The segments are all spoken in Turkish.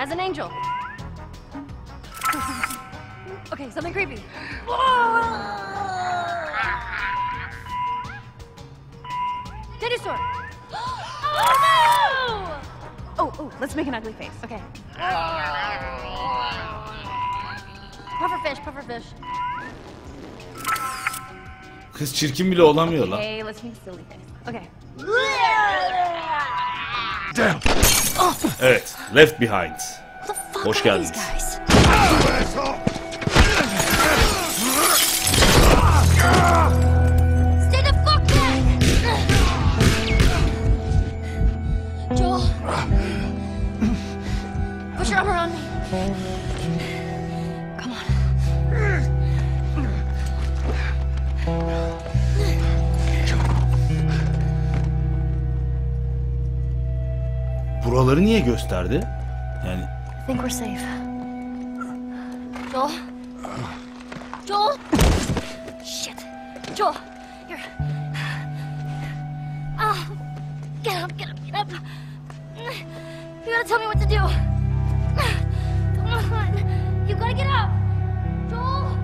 As an angel. Okay, something creepy. Dinosaur! Oh no! Oh, let's make an ugly face. Okay. Pufferfish, pufferfish. Kız çirkin bile olamıyor lan. Okay, let's make a silly face. Okay. Damn. Evet, Left Behind. Hoş geldiniz. Stay the fuck back! Joel, put your arm around me. Come on. Buraları niye gösterdi? Yani I think we're safe. Joel? Joel? Shit. Joel, here. Ah, get up, get up, get up. You gotta tell me what to do. Come on. You gotta get up. Joel?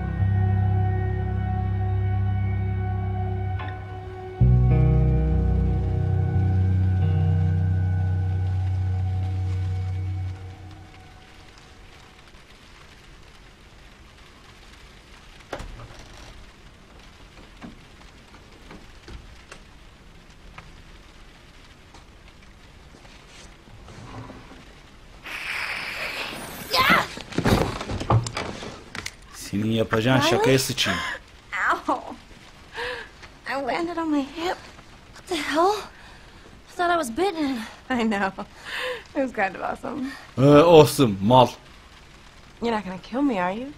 senin yapacağın şakaya sıçayım. Ow. I landed on my hip. What the hell? I thought I was bitten. I know. It was kind of awesome. Awesome, mal. You're not gonna kill me, are you?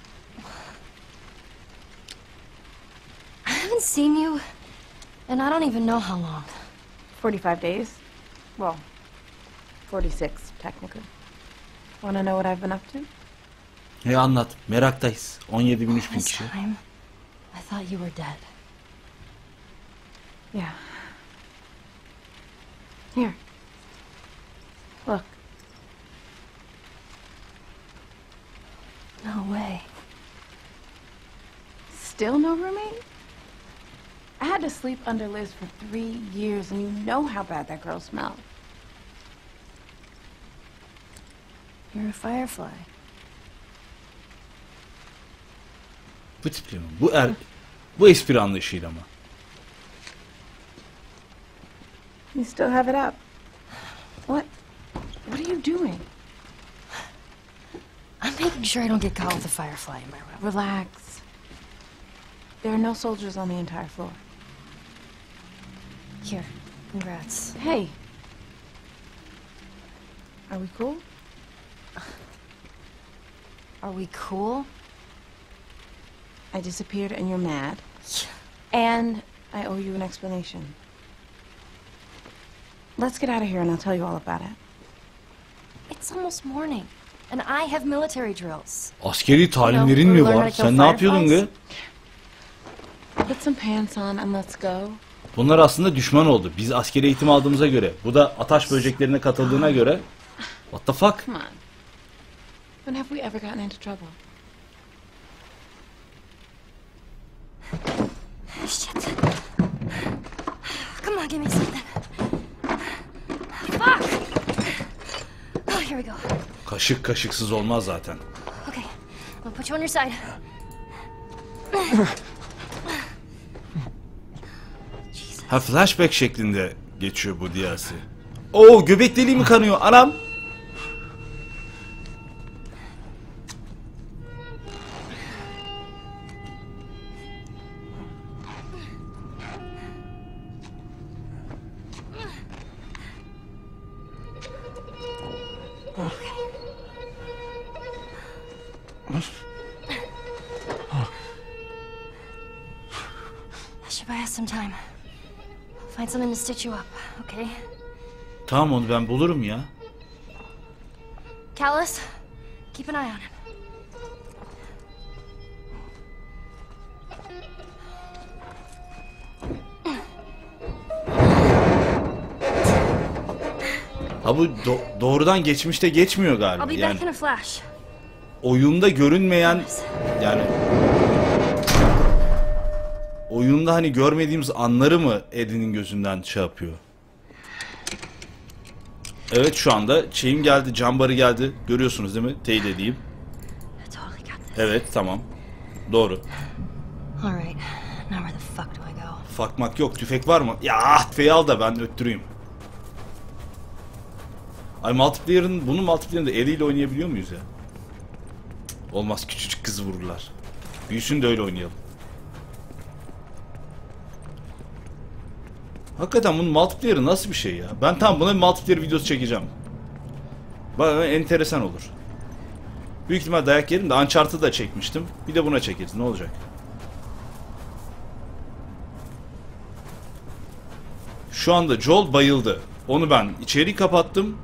I haven't seen you, and I don't even know how long. 45 days. Well, 46 technically. Wanna know what I've been up to? Anlat, meraktayız. 17.000 3.000 This kişi. time, I thought you were dead. Yeah. Here. Look. No way. Still no roommate? I had to sleep under Liz for 3 years, and you know how bad that girl smelled. You're a firefly. Bu tiple mi? Bu espri anlayışıyla mı? You still have it up. What are you doing? I'm making sure I don't get caught with a firefly in my room. Relax. There are no soldiers on the entire floor. Here, congrats. Hey. Are we cool? Are we cool? I disappeared and you're mad. And I owe you an explanation. Let's get out of here and I'll tell you all about it. It's almost morning, and I have military drills. Askeri talimlerin mi var? Sen ne yapıyordun gı? Put some pants on and let's go. Bunlar aslında düşman oldu. Biz askeri eğitim aldığımıza göre. Bu da ataş böceklerine katıldığına göre. What the fuck? Come on. When have we ever gotten into trouble? Shit. Come on, give me something. Fuck! Oh, here we go. Kaşık kaşıksız olmaz zaten. Okay, I'll put you on your side. Ha, flashback şeklinde geçiyor bu DLC. Oo, göbek deliği mi kanıyor? Anam! I should buy us some time. Find something to stitch you up, okay? Tamam, onu ben bulurum ya. Callus, keep an eye on him. Ha bu doğrudan geçmişte geçmiyor I'll galiba. be Yani back in a flash. oyunda görünmeyen, yani oyunda hani görmediğimiz anları mı Eddie'nin gözünden şey yapıyor? Evet, şu anda şeyim geldi, cambarı geldi. Görüyorsunuz değil mi? Teyit edeyim. I totally got this. Evet, tamam. Doğru. Alright, now where the fuck do I go? Fakmak yok. Tüfek var mı? Ya tüfeği al da ben öttüreyim. Ay bunun multiplayer'ında eliyle oynayabiliyor muyuz ya? Olmaz, küçücük kızı vururlar. Büyüsün de öyle oynayalım. Hakikaten bunun multiplayer'ı nasıl bir şey ya? Ben tam buna bir multiplayer videosu çekeceğim. Bana enteresan olur. Büyük ihtimal dayak yerim de Uncharted'ı da çekmiştim. Bir de buna çekeriz, ne olacak? Şu anda Joel bayıldı. Onu ben içeri kapattım.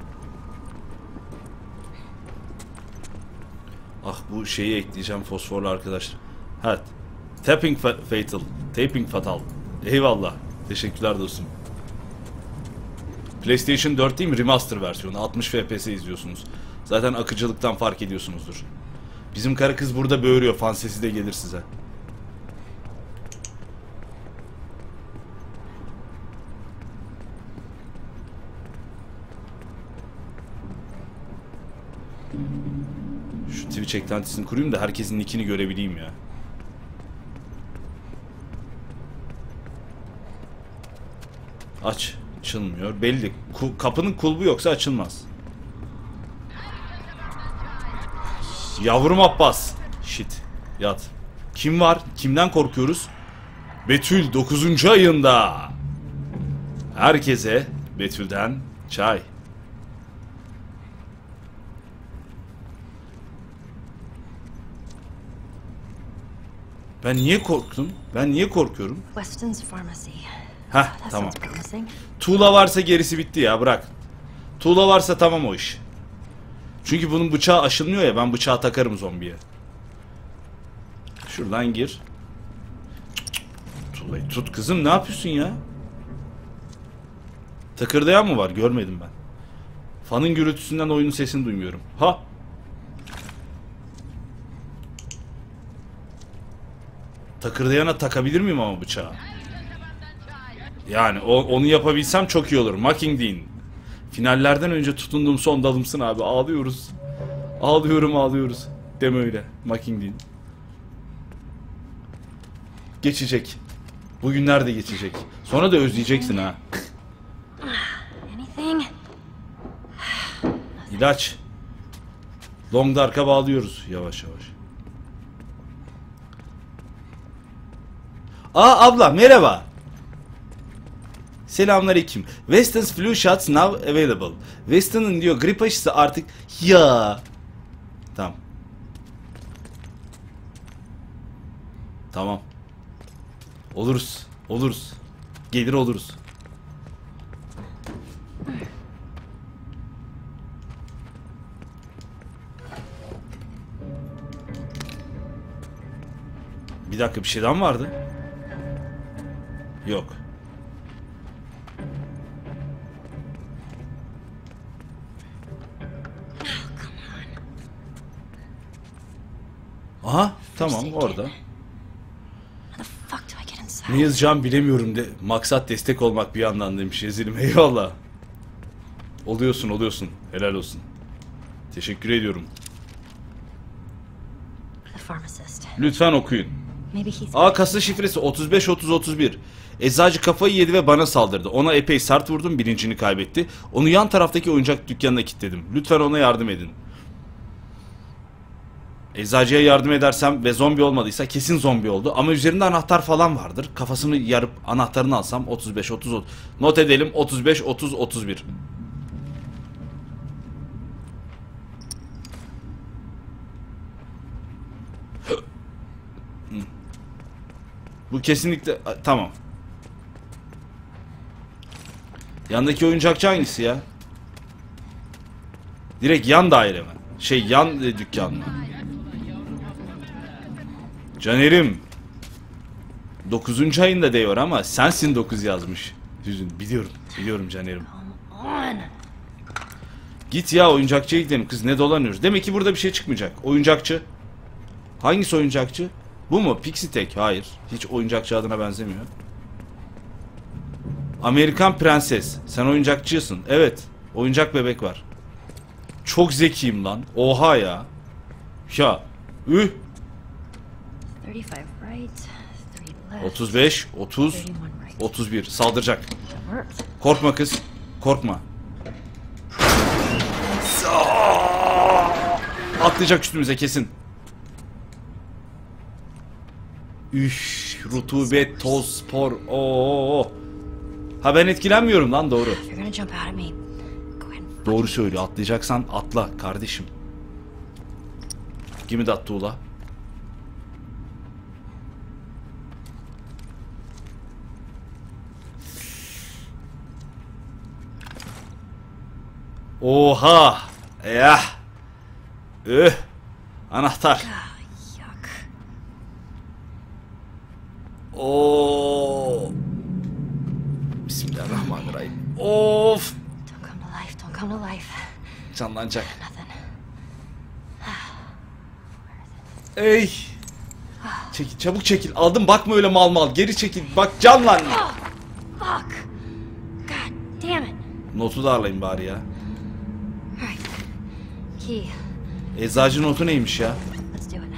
Ah, bu şeyi ekleyeceğim, fosforlu arkadaşlar. Evet. Taping Fatal. Eyvallah. Teşekkürler dostum. PlayStation 4 değil mi? Remaster versiyonu. 60 FPS izliyorsunuz. Zaten akıcılıktan fark ediyorsunuzdur. Bizim karı kız burada böğürüyor. Fan sesi de gelir size. Şu Twitch eklentisini kurayım da herkesin nickini görebileyim ya. Aç. Açılmıyor. Belli. Kapının kulbu yoksa açılmaz. Yavrum Abbas. Shit. Yat. Kim var? Kimden korkuyoruz? Betül 9. ayında. Herkese Betül'den çay. Ben niye korktum? Ben niye korkuyorum? Weston's Pharmacy. Heh, That tamam. sounds promising. Tuğla varsa gerisi bitti ya, bırak. Tuğla varsa tamam o iş. Çünkü bunun bıçağı aşılmıyor ya, ben bıçağı takarım zombiye. Şuradan gir. Tuğlayı tut kızım, ne yapıyorsun ya? Takırdayan mı var? Görmedim ben. Fanın gürültüsünden oyunun sesini duymuyorum. Ha! Takırdayana takabilir miyim ama bıçağı? Yani onu yapabilsem çok iyi olur. Mockingjay. Finallerden önce tutunduğum son dalımsın abi. Ağlıyoruz. Ağlıyoruz. Deme öyle. Mockingjay. Geçecek. Bugünler de geçecek. Sonra da özleyeceksin ha. Anything? İlaç. Long Dark'a bağlıyoruz yavaş yavaş. Aa abla merhaba. Selamünaleyküm. Weston's flu shots now available. Weston'ın diyor grip aşısı artık ya. Tamam. Tamam. Oluruz. Gelir oluruz. Bir dakika, bir şeyden vardı. Yok. Aha, tamam orada. How the fuck do I get inside? Ne yazacağım bilemiyorum de. Maksat destek olmak bir yandan demiş Ezilim. Eyvallah. Oluyorsun. Helal olsun. Teşekkür ediyorum. The pharmacist. Lütfen okuyun. Maybe he's. A kasa şifresi 353031. Eczacı kafayı yedi ve bana saldırdı. Ona epey sert vurdum, bilincini kaybetti. Onu yan taraftaki oyuncak dükkanına kilitledim. Lütfen ona yardım edin. Eczacıya yardım edersem ve zombi olmadıysa kesin zombi oldu. Ama üzerinde anahtar falan vardır. Kafasını yarıp anahtarını alsam 35-30. Not edelim 35-30-31. Bu kesinlikle tamam. Yandaki oyuncakçı hangisi ya? Direkt yan daire mi? Yan dükkan mı? Canerim 9. ayında diyor ama sensin 9 yazmış. Hüzün biliyorum Canerim. On. Git ya, oyuncakçıya gidelim kız, ne dolanıyoruz. Demek ki burada bir şey çıkmayacak. Oyuncakçı. Hangisi oyuncakçı? Bu mu? Pixie Tek. Hayır. Hiç oyuncakçı adına benzemiyor. Amerikan Prenses. Sen oyuncakçısın. Evet. Oyuncak bebek var. Çok zekiyim lan. Oha ya. Ya. 35 right, 3 left. 35, 30, 31 right. 31. Saldıracak. That worked. Korkma kız. Korkma. Atlayacak üstümüze kesin. Üf, rutubet, toz, spor. Oo. Ha, ben etkilenmiyorum lan, doğru. You're gonna jump out at me. Go ahead and Doğru söylüyor. Atlayacaksan atla kardeşim. Give me that tuğla. Oha. Ya. Anahtar. yuck. Oo. Bismillahirrahmanirrahim. Of. Don't come to life, don't come to life. Canlanacak. Nothing. Ey. Çekil, çabuk çekil. Aldım, bakma öyle mal mal. Geri çekil. Bak, canlan. Fuck. God damn it. Notu da arayayım bari ya. Alright. Key. Eczacı notu neymiş ya? Let's do it.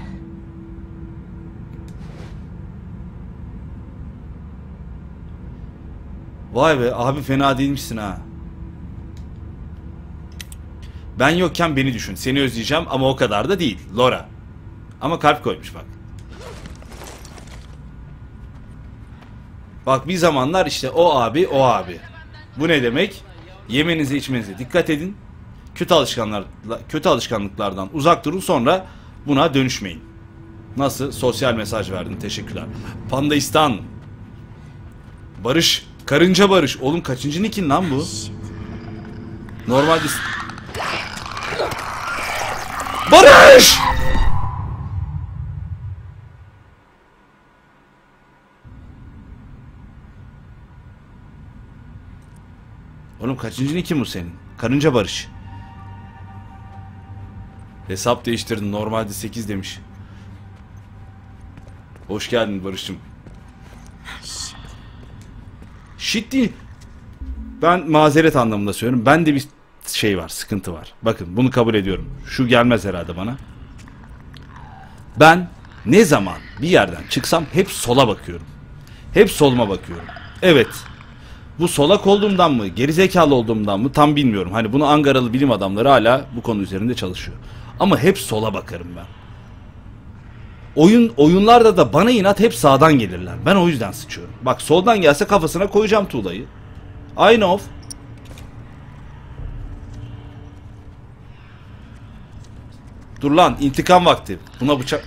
Vay be abi, fena değilmişsin ha. Ben yokken beni düşün. Seni özleyeceğim ama o kadar da değil. Laura. Ama kalp koymuş bak. Bak, bir zamanlar işte o abi, o abi. Bu ne demek? Yemenize içmenize dikkat edin. Kötü alışkanlıklardan uzak durun, sonra buna dönüşmeyin. Nasıl? Sosyal mesaj verdin. Teşekkürler. Pandaistan. Barış. Karınca Barış. Oğlum kaçıncı nickin lan bu? Normalde... Barış! Oğlum kaçıncı nickin bu senin? Karınca Barış. Hesap değiştirdin. Normalde 8 demiş. Hoş geldin Barış'cığım. Shit değil. Ben mazeret anlamında söylüyorum. Bende bir şey var, sıkıntı var. Bakın, bunu kabul ediyorum. Şu gelmez herhalde bana. Ben ne zaman bir yerden çıksam hep sola bakıyorum. Hep soluma bakıyorum. Evet. Bu solak olduğumdan mı, gerizekalı olduğumdan mı tam bilmiyorum. Hani bunu Ankaralı bilim adamları hala bu konu üzerinde çalışıyor. Ama hep sola bakarım ben. Oyunlarda da bana inat hep sağdan gelirler. Ben o yüzden sıçıyorum. Bak, soldan gelse kafasına koyacağım tuğlayı. I know. Dur lan, intikam vakti. Buna bıçak...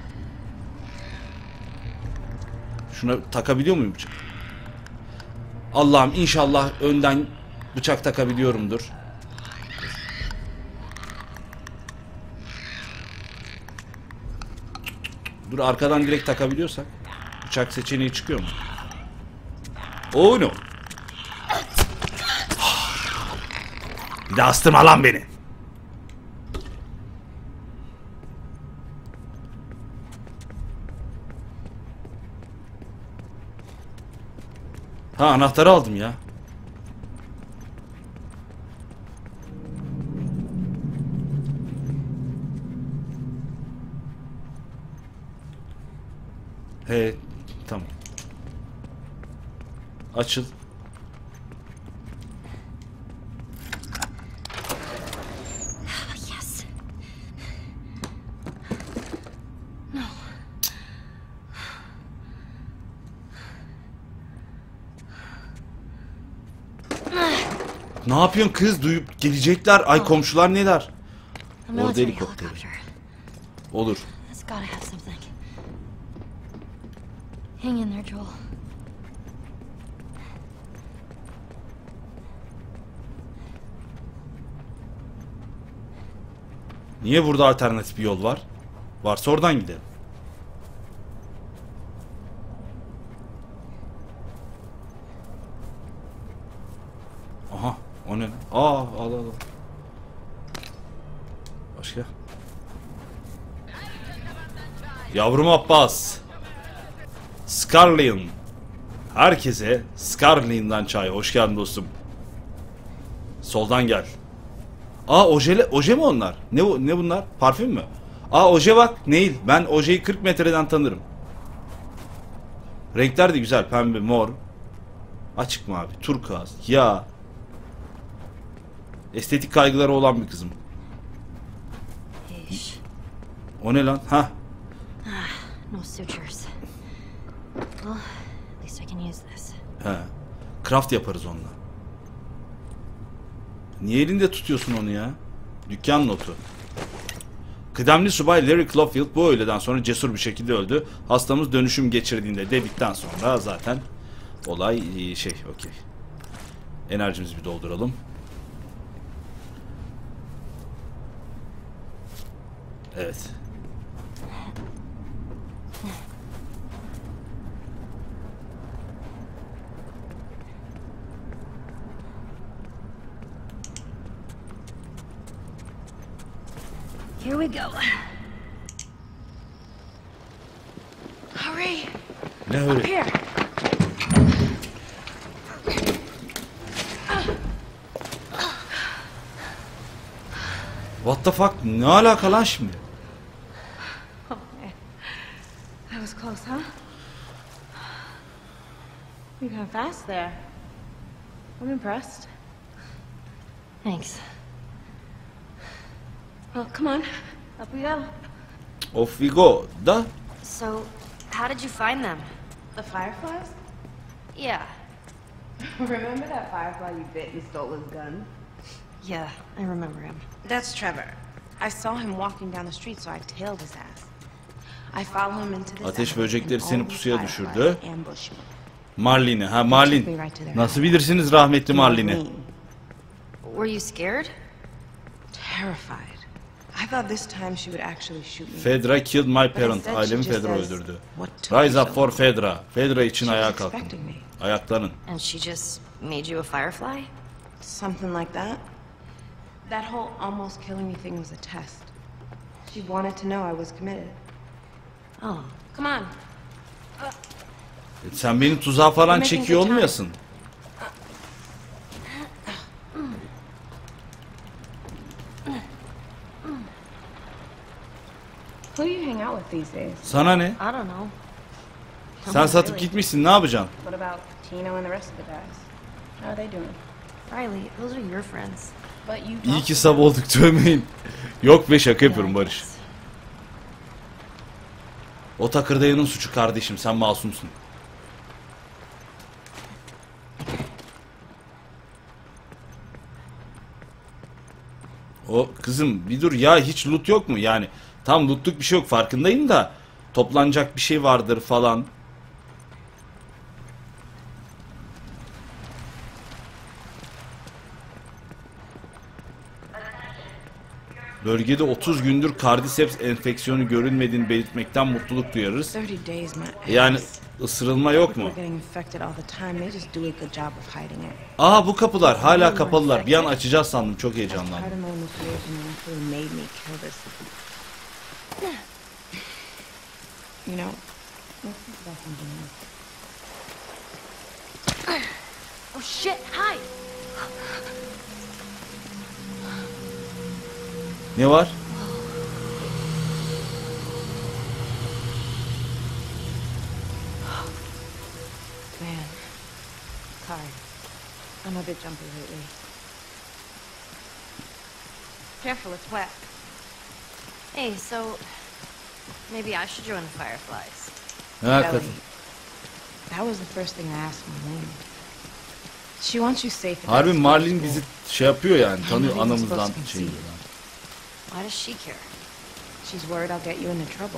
Şuna takabiliyor muyum bıçak? Allah'ım, inşallah önden bıçak takabiliyorumdur. Dur, arkadan direkt takabiliyorsak bıçak seçeneği çıkıyor mu? Oh no. Bir daha astırma lan beni. Ha, anahtarı aldım ya. He, tamam. Açıl. Yes. No. Ne yapıyorsun kız? Duyup gelecekler. Ay, komşular ne der? A military helikopteri. helicopter. Olur. That's gotta have something. Hang in there, Joel. Niye burada alternatif bir yol var? Varsa oradan gidelim. Aha, o ne? Aa, al al al. başka? Yavrum Abbas. Scarlin. Herkese Scarlin'dan çay. Hoş geldin dostum. Soldan gel. Aa oje mi onlar? Ne bunlar? Parfüm mü? Aa oje bak. Neil. Ben ojeyi 40 metreden tanırım. Renkler de güzel. Pembe, mor. Açık mı abi? Turkuaz. Ya. Estetik kaygıları olan bir kızım. O ne lan? Ha. No sutures. Well, at least I can use this. He. Craft yaparız onunla. Niye elinde tutuyorsun onu ya? Dükkan notu. Kıdemli subay Larry Clofield bu öğleden sonra cesur bir şekilde öldü. Hastamız dönüşüm geçirdiğinde dedikten sonra zaten olay okey. Enerjimizi bir dolduralım. Evet. Here we go. Hurry! Ne Up öyle? here! What the fuck? Ne alaka lan şimdi? Oh man. That was close, huh? You got fast there. I'm impressed. Thanks. Well, come on. Up we go. Off we go. Da. So, how did you find them? The fireflies? Yeah. Remember that firefly you bit and stole his gun? Yeah, I remember him. That's Trevor. I saw him walking down the street, so I tailed his ass. I follow him into this Ateş alley, böcekleri and seni all these pusuya fireflies düşürdü. ambush me. Marlene. Ha Marlene. Nasıl bilirsiniz rahmetli Marlene'i? Were you scared? Terrified. I thought this time she would actually shoot me. Fedra killed my But parent. instead she Ailemi just Fedra says, öldürdü. "What took Rise you up so for long?" Fedra. Fedra için She was ayağa kalkın. expecting me. Ayaklanın. And she just made you a firefly? Something like that. That whole almost killing me thing was a test. She wanted to know I was committed. Oh. Come on. Sen beni tuzağa falan Making çekiyor good time. olmayasın. Who do you hang out with these days? Sana ne? I don't know. Sen satıp gitmişsin, ne yapacaksın? What about Tino and the rest of the guys? How are they doing? Riley, those are your friends. But you İyi ki sab olduk dövmeyin. Yok be, şaka yapıyorum Barış. O takırdayanın suçu kardeşim, sen masumsun. O kızım bir dur ya, hiç loot yok mu? Yani tam lootluk bir şey yok, farkındayım da toplanacak bir şey vardır falan. Bölgede 30 gündür Cordyceps enfeksiyonu görülmediğini belirtmekten mutluluk duyarız. 30 days, my Yani ass. ısırılma yok mu? We're getting infected all the time. They just do a good job of hiding it. Aa, bu kapılar hala kapalılar. Bir an açacağız sandım, çok Part heyecanlandım. of my initiation actually made me kill this. You know, this is what I'm doing. Oh shit, hide! Ne var? Man, sorry. I'm a bit jumpy lately. Careful, it's wet. Hey, so maybe I should join the Fireflies. Ha, Kelly, kadın. that was the first thing I asked Marlene. She wants you safe. at Harbi that Marlin school. bizi şey yapıyor yani, tanıyor I'm not even anamızdan supposed to şey. concede. Why does she care? She's worried I'll get you into trouble.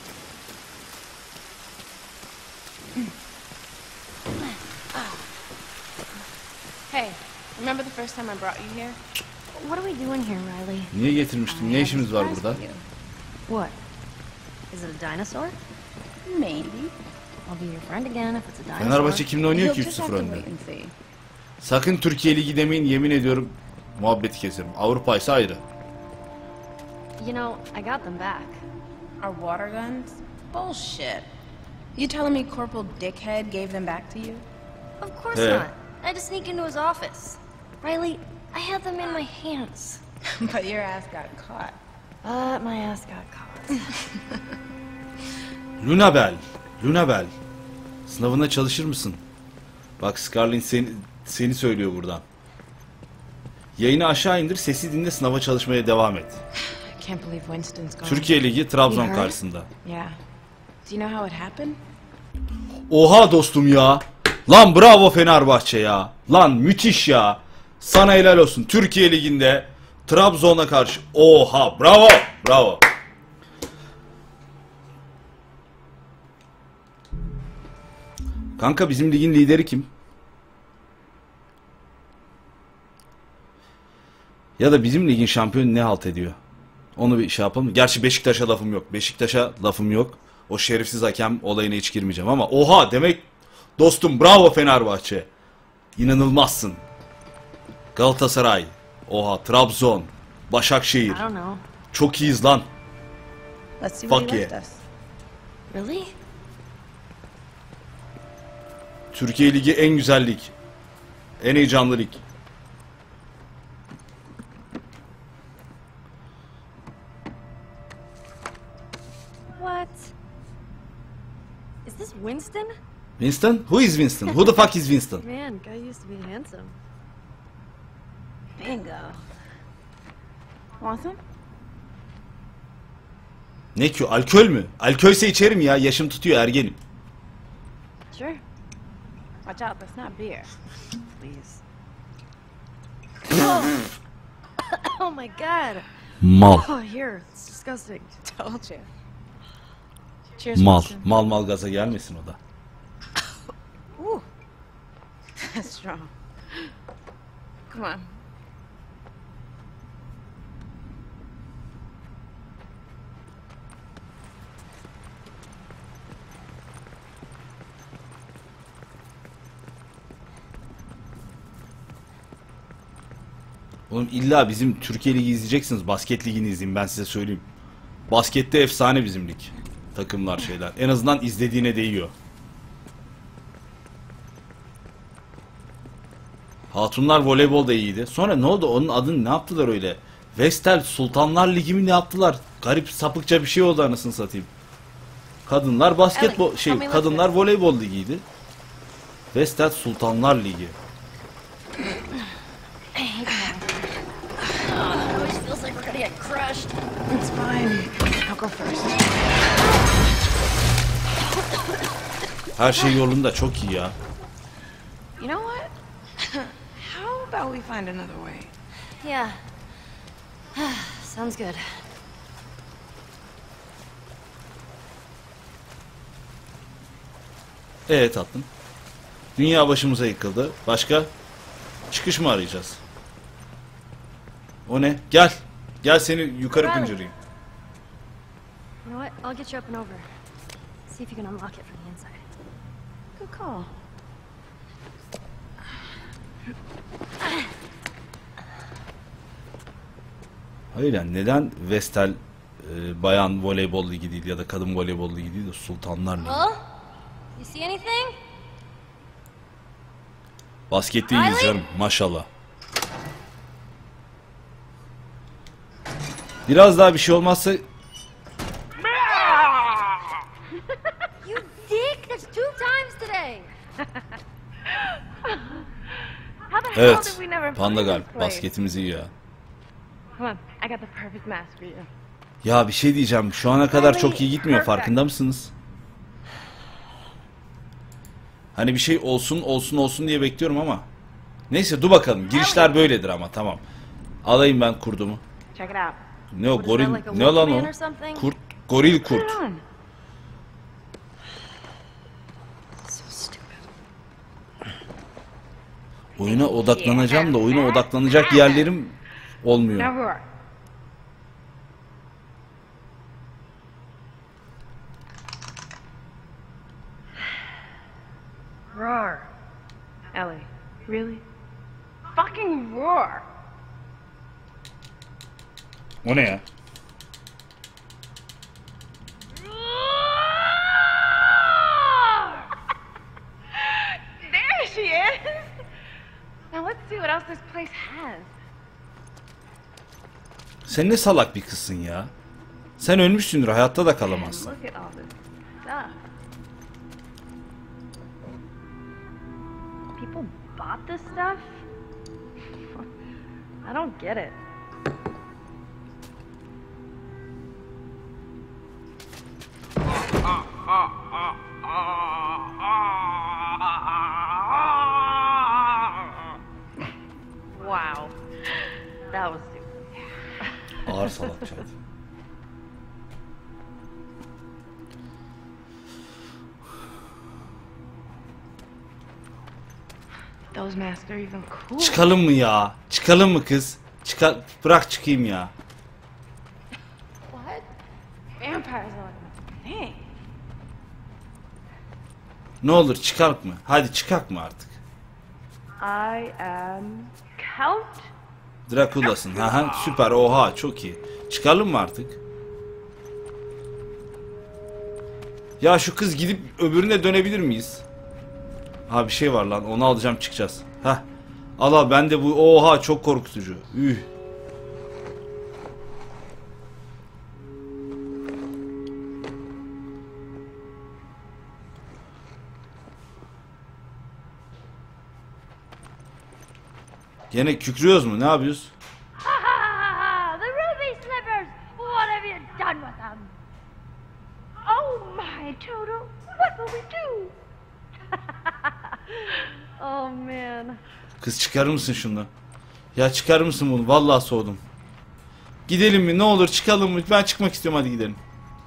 Hey, remember the first time I brought you here? What are we doing here, Riley? Niye getirmiştim? Ne işimiz var burada? What? Is it a dinosaur? Maybe. I'll be your friend again if it's a dinosaur. Fenerbahçe kimle oynuyor You'll ki just 3-0 have to önde? wait and see. Sakın Türkiye Ligi demeyin, yemin ediyorum muhabbeti keserim. Avrupa ise ayrı. You know, I got them back. Our water guns? Bullshit. You telling me Corporal Dickhead gave them back to you? Of course Yeah. not. I had to sneak into his office. Riley, I had them in my hands. But your ass got caught. But my ass got caught. Lunabel. Lunabel. Sınavına çalışır mısın? Bak Scarlett seni söylüyor buradan. Yayını aşağı indir, sesi dinle, sınava çalışmaya devam et. I can't believe Winston's gone. Türkiye Ligi Trabzon You heard? karşısında. Yeah. Do you know how it happened? Oha dostum ya. Lan bravo Fenerbahçe ya. Lan müthiş ya. Sana helal olsun. Türkiye Ligi'nde Trabzon'a karşı. Oha bravo. Bravo. Kanka bizim ligin lideri kim? Ya da bizim ligin şampiyonu ne halt ediyor? Onu bir şey yapalım. Gerçi Beşiktaş'a lafım yok. Beşiktaş'a lafım yok. O şerefsiz hakem olayına hiç girmeyeceğim ama oha demek dostum bravo Fenerbahçe. İnanılmazsın. Galatasaray. Oha Trabzon. Başakşehir. I don't know. Çok iyiyiz lan. Let's see what Fuck he yeah. left us. Really? Türkiye Ligi en güzel lig. En heyecanlı lig. What? Is this Winston? Winston? Who is Winston? Who the fuck is Winston? Man, guy used to be handsome. Bingo. Want some? Ne ki? Alkol mü? Alkolse içerim ya. Yaşım tutuyor ergenim. Sure. Watch out, that's not beer. Please. Oh my god. Mal. Oh, here. It's disgusting. Told you. Cheers, Mal. Winston. Mal gaza gelmesin o da. Ooh. That's strong. Come on. Oğlum illa bizim Türkiye Ligi izleyeceksiniz. Basket Ligi'ni izleyin ben size söyleyeyim. Baskette efsane bizim lig. Takımlar şeyler. En azından izlediğine değiyor. Hatunlar voleybol da iyiydi. Sonra ne oldu? Onun adını ne yaptılar öyle? Vestel Sultanlar Ligi mi ne yaptılar? Garip sapıkça bir şey oldu anasını satayım. Kadınlar basketbol kadınlar voleybol ligiydi. Vestel Sultanlar Ligi. Always feels like we're gonna get crushed. It's fine. I'll go first. Her şey yolunda çok iyi ya. You know what? How about we find another way? Yeah. Sounds good. Evet tatlım. Dünya başımıza yıkıldı. Başka? Çıkış mı arayacağız? O ne? Gel. Gel seni yukarı Riley. pıncırayım. You know what? I'll get you up and over. See if you can unlock it from the inside. Good call. Hayır yani neden Vestel bayan voleybol ligi değil ya da kadın voleybol ligi değil de Sultanlar Ligi? Well, you see anything? Baskette iyiyiz Riley? canım maşallah. Biraz daha bir şey olmazsa You dick! That's 2 times today! How the hell did evet we never Panda find Gal this place? basketimiz iyi ya. Come on, I got the perfect mask for you. Ya bir şey diyeceğim şu ana kadar çok iyi gitmiyor farkında mısınız? Hani bir şey olsun diye bekliyorum ama. Neyse dur bakalım girişler böyledir ama tamam. Alayım ben kurdumu. Check it out. Ne o What is goril that, like a ne lan Wolfman o? or something? Kurt goril Put kurt. it on. So stupid. Oyuna odaklanacağım da oyuna odaklanacak yerlerim olmuyor. Now roar. Roar. Ellie, really? Fucking roar. O ne ya? Sen ne salak bir kızsın ya. Sen ölmüşsündür, hayatta da kalamazsın. Look at all this stuff. People bought this stuff? I don't get it. Wow. That was stupid. Ağır salakçaydı. Those masks are even cool. Çıkalım mı ya? Çıkalım mı kız? Bırak çıkayım ya. What? Vampires are like a thing. Ne olur çıkalım mı? Hadi çıkak mı artık? I am Count. Dracula'sın. Haha, süper. Oha, çok iyi. Çıkalım mı artık? Ya şu kız gidip öbürüne dönebilir miyiz? Ha bir şey var lan. Onu alacağım, çıkacağız. Hah. Allah, ben de bu. Oha, çok korkutucu. Üh. Gene kükrüyoruz mu? Ne yapıyoruz? Ha ha ha ha! The ruby slippers! What have you done with them? Oh my, Toto. What will we do? Oh man. Kız çıkarır mısın şunu? Ya çıkarır mısın bunu? Vallahi soğudum. Gidelim mi? Ne olur çıkalım mı? Ben çıkmak istiyorum, hadi gidelim.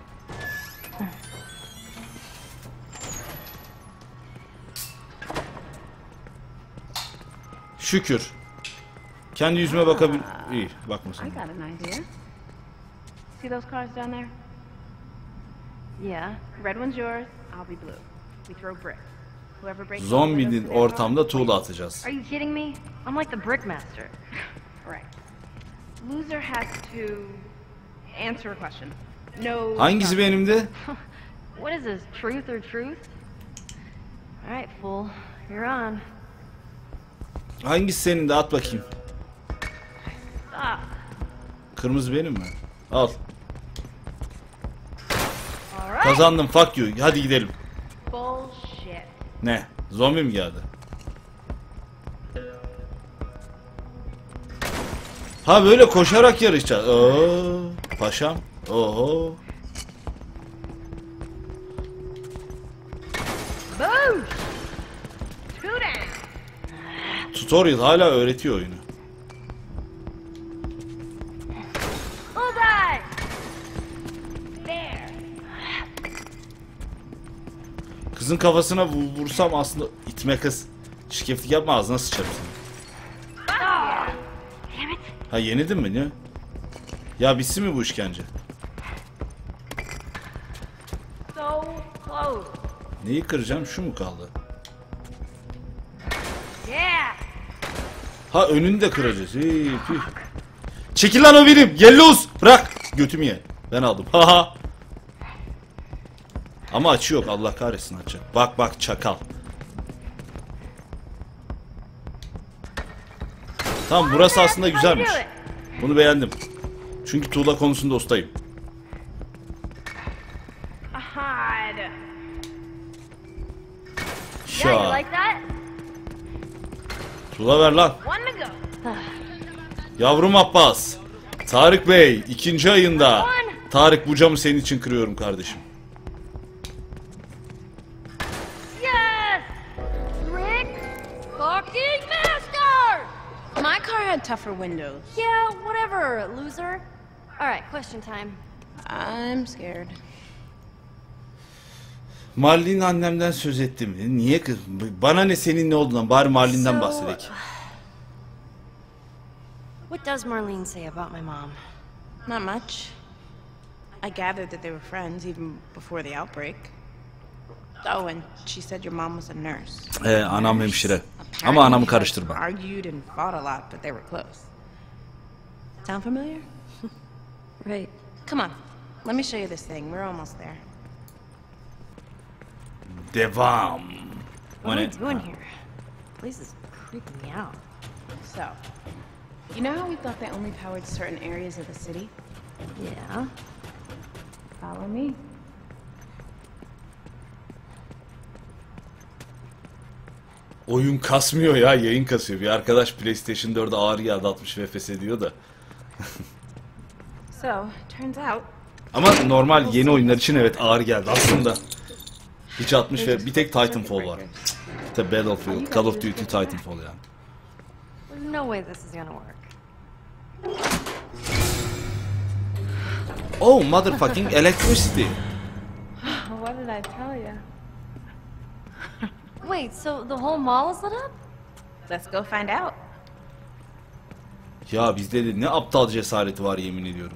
Şükür. Kendi yüzüme bakabil... İyi, bakma I sen. got an idea. See those cars down there? Yeah. Red one's yours. I'll be blue. We throw bricks. Whoever breaks the windows Zombinin to their ortamda car, tuğla atacağız. Are you kidding me? I'm like the Brickmaster. right. Loser has to answer a question. No. Hangisi benimdi? What is this, truth or truth? Alright, fool. You're on. Hangisi senin de, at bakayım. Stop. Kırmızı benim mi? Al. Alright. Kazandım, fuck you. Hadi gidelim. Bullshit. Ne? Zombi mi geldi? Ha böyle koşarak yarışacağız. Oo, paşam. Oho. Boom. Two down. Tutorial hala öğretiyor oyunu. Bullseye! There. Kızın kafasına vursam aslında, itme kız. Şirkeflik yapma, ağzına sıçarım seni. Damn it! Ha, yenildin mi ne? Ya bitsin mi bu işkence? So close. Neyi kıracağım? Şu mu kaldı? Yeah! Ha, önünü de kıracağız. Hey, püh. Çekil lan, o benim. Yellows. Bırak. Götümü ye. Ben aldım. Haha. Ama açı yok. Allah kahretsin açı. Bak bak çakal. Tamam, burası aslında güzelmiş. Bunu beğendim. Çünkü tuğla konusunda ustayım. Hide. Yeah, you Şa. like that? Tuğla ver lan. One to go. Yavrum Abbas. Tarık Bey, 2. ayında. Tarık, bu camı senin için kırıyorum kardeşim. Yes! Rick fucking master! My car had tougher windows. Yeah, whatever, loser. Alright, question time. I'm scared. Marlin'in annemden söz ettim. Niye kız? Bana ne senin ne olduğundan, bari Marlin'den bahsedek. What does Marlene say about my mom? Not much. I gathered that they were friends even before the outbreak. Oh, and she said your mom was a nurse. Anam hemşire. Ama Apparently anamı you guys karıştırma. argued and fought a lot, but they were close. Sound familiar? Right. Come on, let me show you this thing. We're almost there. Devam. What am I doing here? This place is creeping me out. So, You know how we thought they only powered certain areas of the city? Yeah. Follow me. Oyun kasmıyor ya, yayın kasıyor. Bir arkadaş PlayStation 4'e ağır geldi 60 FPS diyor da. So, turns out Ama normal yeni oyunlar için evet ağır geldi aslında. Hiç 60 ve bir tek Titanfall var. Tabi Battlefield, Call of Duty, Titanfall yani. There's no way this is gonna work. Oh motherfucking electricity. what did I tell you? Wait, so the whole mall is lit up? Let's go find out. Ya bizde de ne aptal cesareti var yemin ediyorum.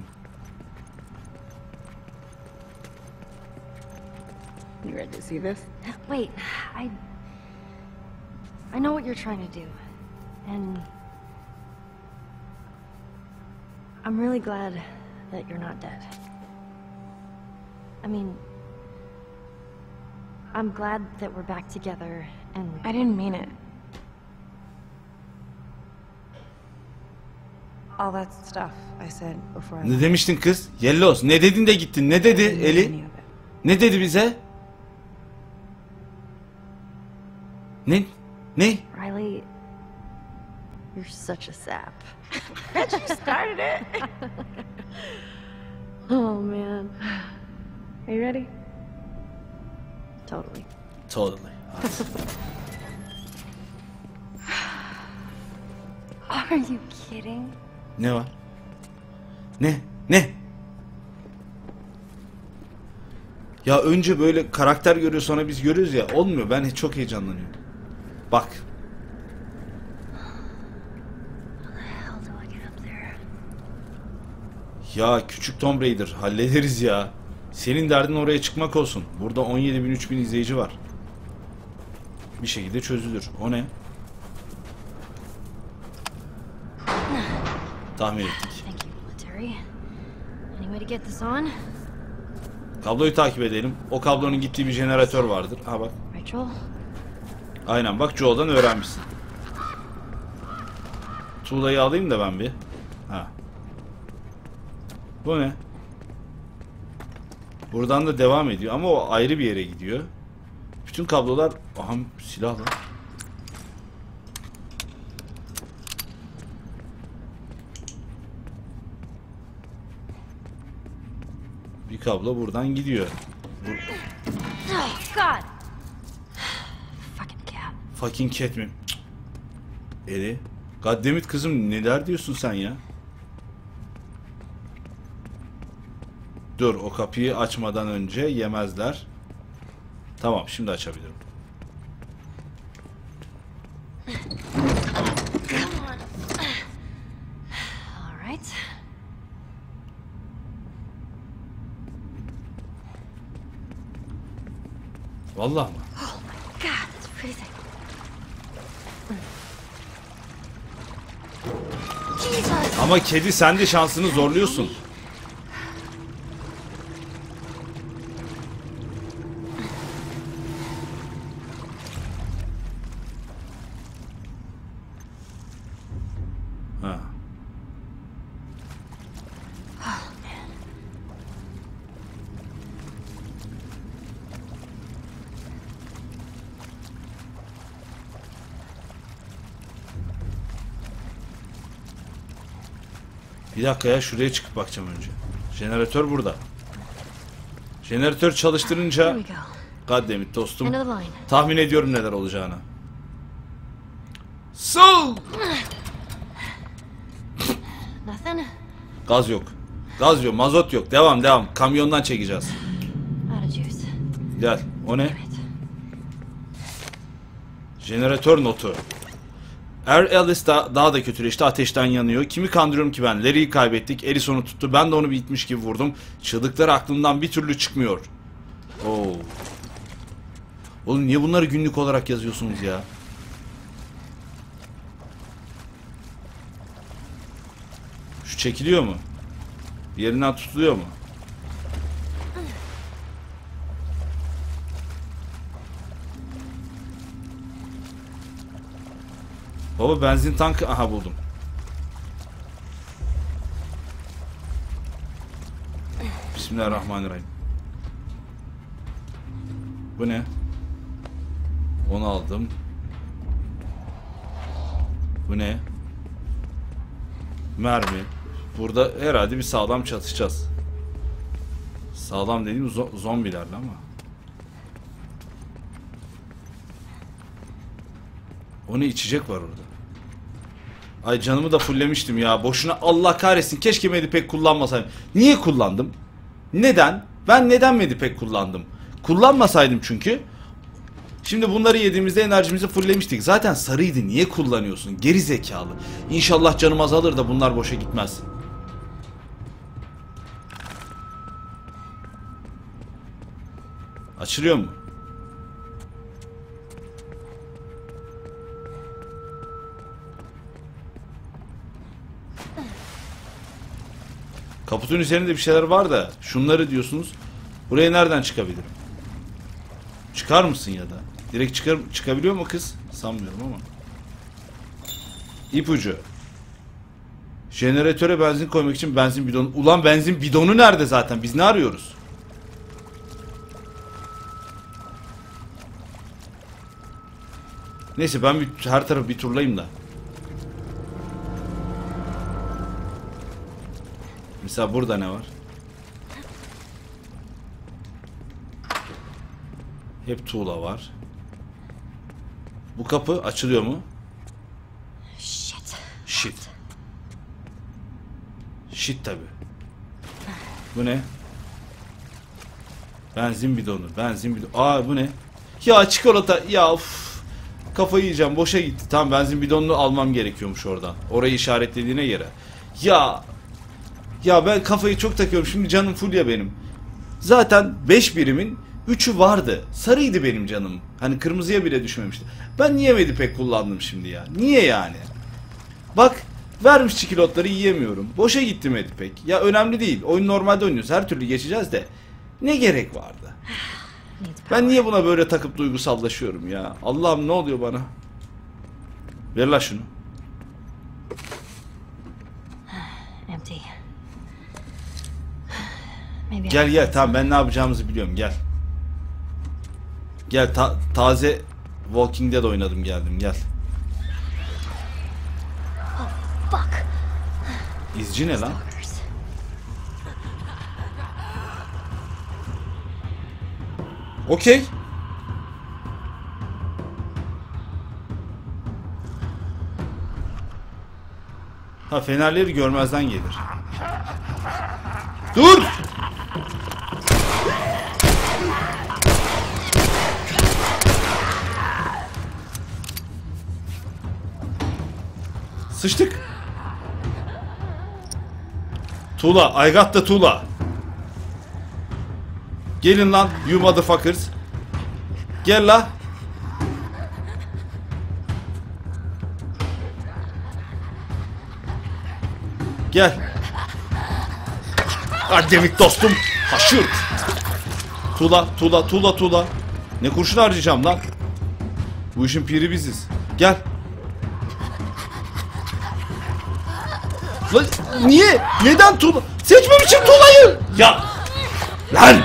You ready to see this? Wait, I know what you're trying to do. And I'm really glad that you're not dead. I mean, I'm glad that we're back together and I didn't mean it. All that stuff I said before I Ne demiştin kız? Yelloz. Ne dedin de gittin? Ne dedi didn't mean Eli? any of it. Ne dedi bize? Ne? Ne? Riley, you're such a sap. You started it. Oh man, Are you ready? totally. Totally. Are you kidding? Ne var? Ne? Ne? Ya önce böyle karakter görüyor sonra biz görüyoruz ya, olmuyor. Ben çok heyecanlanıyorum. Bak. How do I get up there? Ya küçük Tomb Raider hallederiz ya. Senin derdin oraya çıkmak olsun. Burada 17.000-3.000 izleyici var. Bir şekilde çözülür. O ne? Tahmin ettik. Thank you, military. Any way to get this on? Kabloyu takip edelim. O kablonun gittiği bir jeneratör vardır. Ha bak. Rachel? Aynen bak, Joel'dan öğrenmişsin. Tuğlayı alayım da ben bir. Ha. Bu ne? Buradan da devam ediyor ama o ayrı bir yere gidiyor. Bütün kablolar... Aha, silahla. Bir kablo buradan gidiyor. Oh, God! Fucking cat. Fucking cat mi? Cık. Eli. Goddammit kızım, neler diyorsun sen ya? Dur, o kapıyı açmadan önce yemezler. Tamam, şimdi açabilirim. All right. Vallahi mı? Oh my God, it's freezing. Jesus! Ama kedi, sen de şansını zorluyorsun. Ha. Bir dakika ya, şuraya çıkıp bakacağım önce. Jeneratör burada. Jeneratör Here çalıştırınca... we go. Goddammit dostum. End of the line. Tahmin ediyorum neler olacağını. So! Nothing? Gaz yok. Gaz yok, mazot yok. Devam, devam. Kamyondan çekeceğiz. Out of juice. Gel. O ne? Evet. Jeneratör notu. Alice daha da kötüleşti. Ateşten yanıyor. Kimi kandırıyorum ki ben? Larry'i kaybettik. Alice onu tuttu. Ben de onu bitmiş gibi vurdum. Çığlıkları aklımdan bir türlü çıkmıyor. Oo. Oğlum niye bunları günlük olarak yazıyorsunuz ya? Şu çekiliyor mu? Yerinden tutuluyor mu? Baba benzin tankı... Aha buldum. Bismillahirrahmanirrahim. Bu ne? Onu aldım. Bu ne? Mermi. Burada herhalde bir sağlam çatışacağız. Sağlam dediğim zombilerle ama. O ne, içecek var orada. Ay canımı da fullemiştim ya. Boşuna, Allah kahretsin. Keşke Medipek kullanmasaydım. Niye kullandım? Neden? Ben neden Medipek kullandım? Kullanmasaydım çünkü. Şimdi bunları yediğimizde enerjimizi fullemiştik. Zaten sarıydı. Niye kullanıyorsun? Geri zekalı. İnşallah canım azalır da bunlar boşa gitmez. Açılıyor mu? Kaputun üzerinde bir şeyler var da şunları diyorsunuz. Buraya nereden çıkabilirim? Çıkar mısın ya da? Direkt çıkabiliyor mu kız? Sanmıyorum ama. İpucu. Jeneratöre benzin koymak için benzin bidonu. Ulan benzin bidonu nerede zaten? Biz ne arıyoruz? Neyse ben her tarafı bir turlayayım da. Mesela burada ne var? Hep tuğla var. Bu kapı açılıyor mu? Shit. Shit tabi. Bu ne? Benzin bidonu. Aa bu ne? Ya çikolata. Ya of. Kafayı yiyeceğim. Boşa gitti. Tamam, benzin bidonunu almam gerekiyormuş oradan. Orayı işaretlediğine göre. Ya ben kafayı çok takıyorum. Şimdi canım full ya benim. Zaten 5 birimin 3'ü vardı. Sarıydı benim canım. Hani kırmızıya bile düşmemişti. Ben niye Medipek kullandım şimdi ya? Niye yani? Bak vermiş çikolatları yiyemiyorum. Boşa gitti Medipek. Ya önemli değil. Oyun normalde oynuyoruz. Her türlü geçeceğiz de. Ne gerek vardı? Ben niye buna böyle takıp duygusallaşıyorum ya? Allah'ım ne oluyor bana? Ver la şunu. Gel tamam, ben ne yapacağımızı biliyorum, gel. Gel taze Walking Dead oynadım, geldim, gel. İzci ne lan? Okey. Ha, fenerleri görmezden gelir. Dur! Sıçtık. Tuğla, I got the tuğla. Gelin lan you motherfuckers. Gel la. Gel. Ademik dostum. Haşırt. Tuğla. Ne kurşun harcayacağım lan. Bu işin piri biziz. Gel. Lan niye? Neden tuğla? Seçmemişim tuğlayı. Ya. Lan.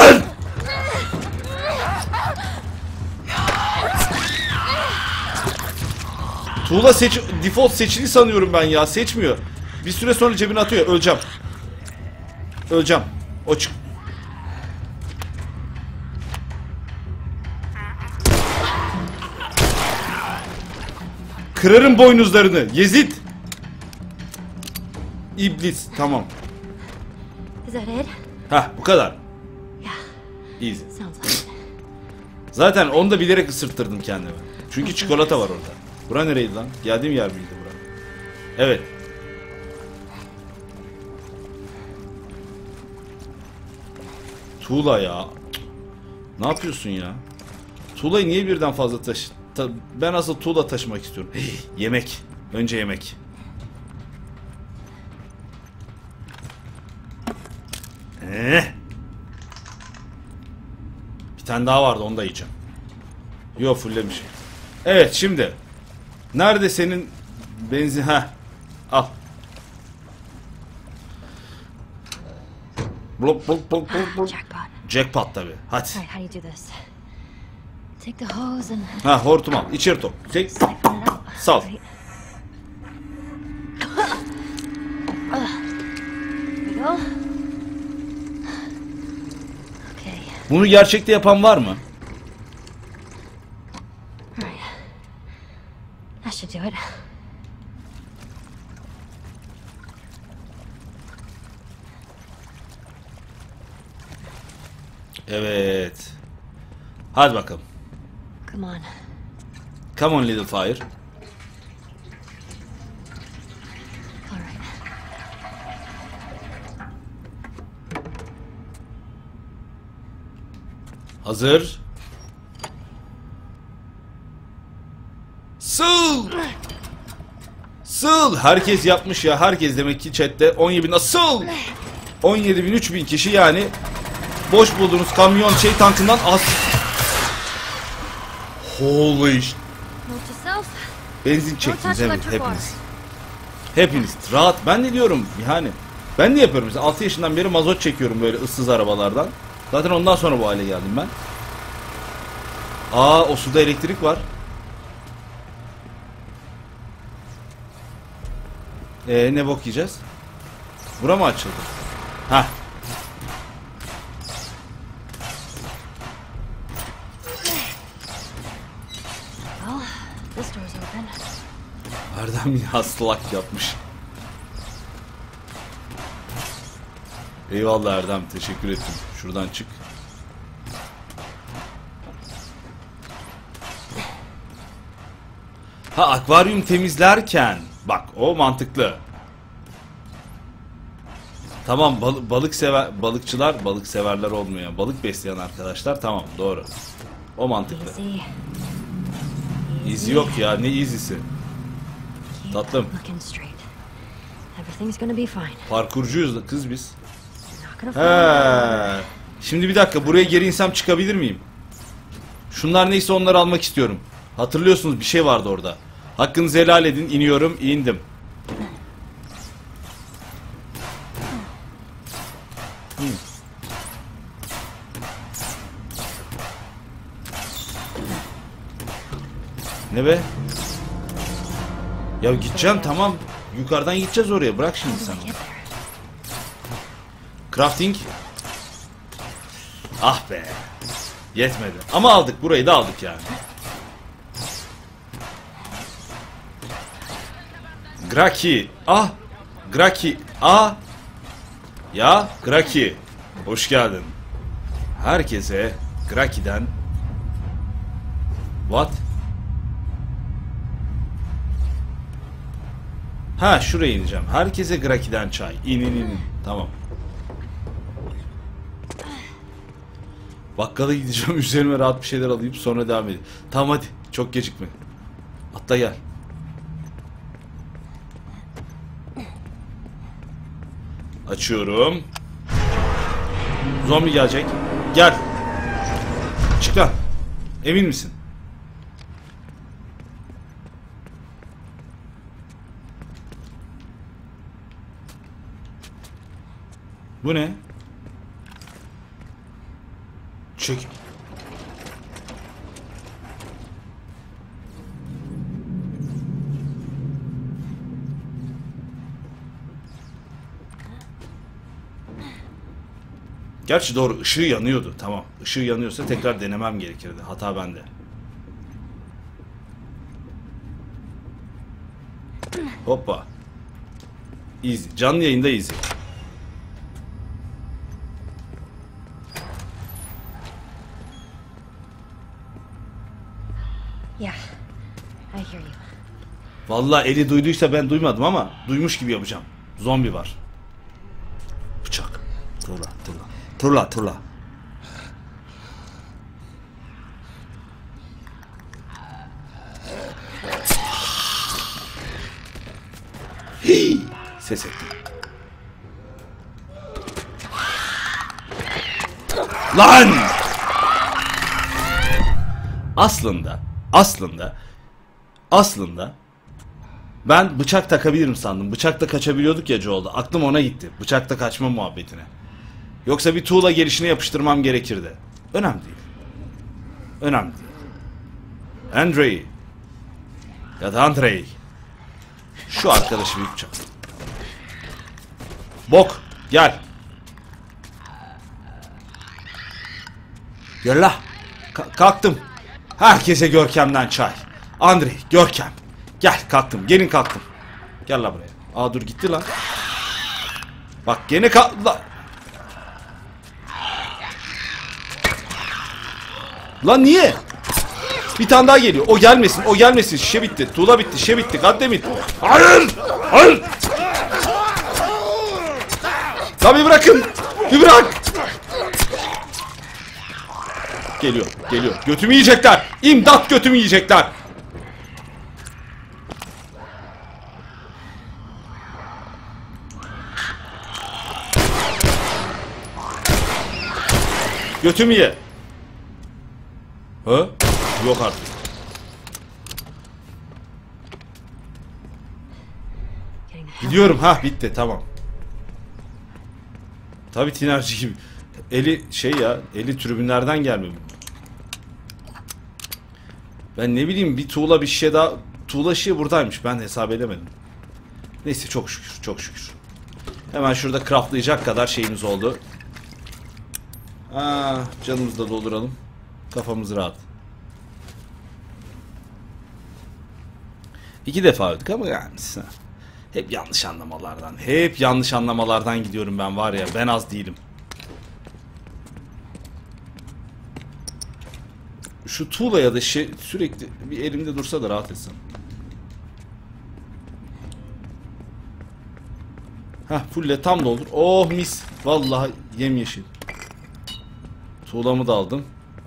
Tuğla default seçili sanıyorum ben ya. Seçmiyor. Bir süre sonra cebine atıyor. Öleceğim. O çık. Kırarım boynuzlarını. Yezid. İblis. Tamam. Hah, bu kadar. Easy. Zaten onu da bilerek ısırttırdım kendime. Çünkü çikolata var orada. Bura nereydi lan? Geldiğim yer miydi bura? Evet. Tuğla ya. Ne yapıyorsun ya? Tuğlayı niye birden fazla ben asıl tuğla taşımak istiyorum. Yemek. Önce yemek. Bir tane daha vardı, onu da yiyeceğim. Yo, fulllemişim. Evet, şimdi nerede senin benzin? Al. Blok blok blok blok blok. Jackpot. Jackpot tabi. Hadi. Alright, how do you do this? Take the hose and Ha hortum al. İçeri top. Çek. siphon it out. Sal. Right. There we go. Okay. Bunu gerçekte yapan var mı? Alright. That should do it. Evet. Hadi bakalım. Come on. Come on little fire. All right. Hazır. Sıl. Sıl. Herkes yapmış ya. Herkes demek ki chatte 17.000 nasıl? 17.000 3.000 kişi yani boş bulduğunuz kamyon tankından az. Holy sh... Note to self. Benzin çektiniz evet hepiniz. Hepiniz rahat. Ben de diyorum yani. Ben de yapıyorum. Mesela 6 yaşından beri mazot çekiyorum böyle ıssız arabalardan. Zaten ondan sonra bu hale geldim ben. Aa o suda elektrik var. Ne bok yiyeceğiz? Bura mı açıldı? Hah. Well, this door's open. Erdem yine hastalık yapmış. Eyvallah Erdem, teşekkür ettim. Şuradan çık. Ha akvaryum temizlerken. Bak o mantıklı. Tamam balık severler olmuyor. Balık besleyen arkadaşlar tamam doğru. O mantıklı. Easy. Easy yok ya ne easy'si. Keep Tatlım. looking straight. Everything's gonna be fine. Parkurcuyuz da kız biz. Not gonna fall. He. Şimdi bir dakika buraya geri insem çıkabilir miyim? Şunlar neyse onları almak istiyorum. Hatırlıyorsunuz bir şey vardı orada. Hakkınızı helal edin. İniyorum. İndim. Ne be? Ya gideceğim tamam. Yukarıdan gideceğiz oraya. Bırak şimdi How sen. do I get there? Crafting. Ah be. Yetmedi. Ama aldık. Burayı da aldık yani. Graki. Ah. Graki. Ah. Ya Graki. Hoş geldin. Herkese Graki'den. What? Ha şuraya ineceğim. Herkese Graki'den çay. İn. Tamam. Bakkala gideceğim. Üzerime rahat bir şeyler alayım sonra devam edeyim. Tamam hadi. Çok gecikme. Atla gel. Açıyorum. Zombi gelecek. Gel. Çık lan. Emin misin? Bu ne? Çek. Gerçi doğru ışığı yanıyordu. Tamam. Işığı yanıyorsa tekrar denemem gerekirdi. Hata bende. Hoppa. Easy. Canlı yayında easy. Yeah, I hear you. Vallahi eli duyduysa ben duymadım ama duymuş gibi yapacağım. Zombi var. Bıçak. Turla. Hii, ses ettim. Lan! Aslında ben bıçak takabilirim sandım. Bıçakla kaçabiliyorduk ya Joel'da. Aklım ona gitti. Bıçakla kaçma muhabbetine. Yoksa bir tuğla gelişine yapıştırmam gerekirdi. Önemli değil. Önemli değil. Andrei. Ya da Andrei. Şu arkadaşı bir yapacağım. Bok. Gel. Gel la. Kalktım. Herkese Görkem'den çay. Andrei, Görkem. Gel kalktım. Gelin kalktım. Gel la buraya. Aa dur gitti lan. Bak gene kalktı. Lan niye? Bir tane daha geliyor. O gelmesin. O gelmesin. Şişe bitti. Tuğla bitti. Şişe bitti. Gaddemit. Hayır. Hayır. Tabii bırakın. Bir bırak. Geliyor. Geliyor. Götümü yiyecekler. İmdat götümü yiyecekler. Götümü ye. Ha? Yok artık. Gidiyorum. Ha bitti. Tamam. Tabii tinerci gibi. Eli şey ya. Eli tribünlerden gelmiyor. Ben ne bileyim bir tuğla bir şey daha. Tuğla şey buradaymış. Ben hesap edemedim. Neyse çok şükür. Çok şükür. Hemen şurada craftlayacak kadar şeyimiz oldu. Canımızı da dolduralım. Kafamız rahat. 2 defa öldük ama yani hep yanlış anlamalardan. Hep yanlış anlamalardan gidiyorum ben var ya. Ben az değilim. Şu tuğla ya da şey sürekli bir elimde dursa da rahat etsem. Heh fulle tam doldur. Oh mis. Vallahi yemyeşil. Tuğlamı da aldım.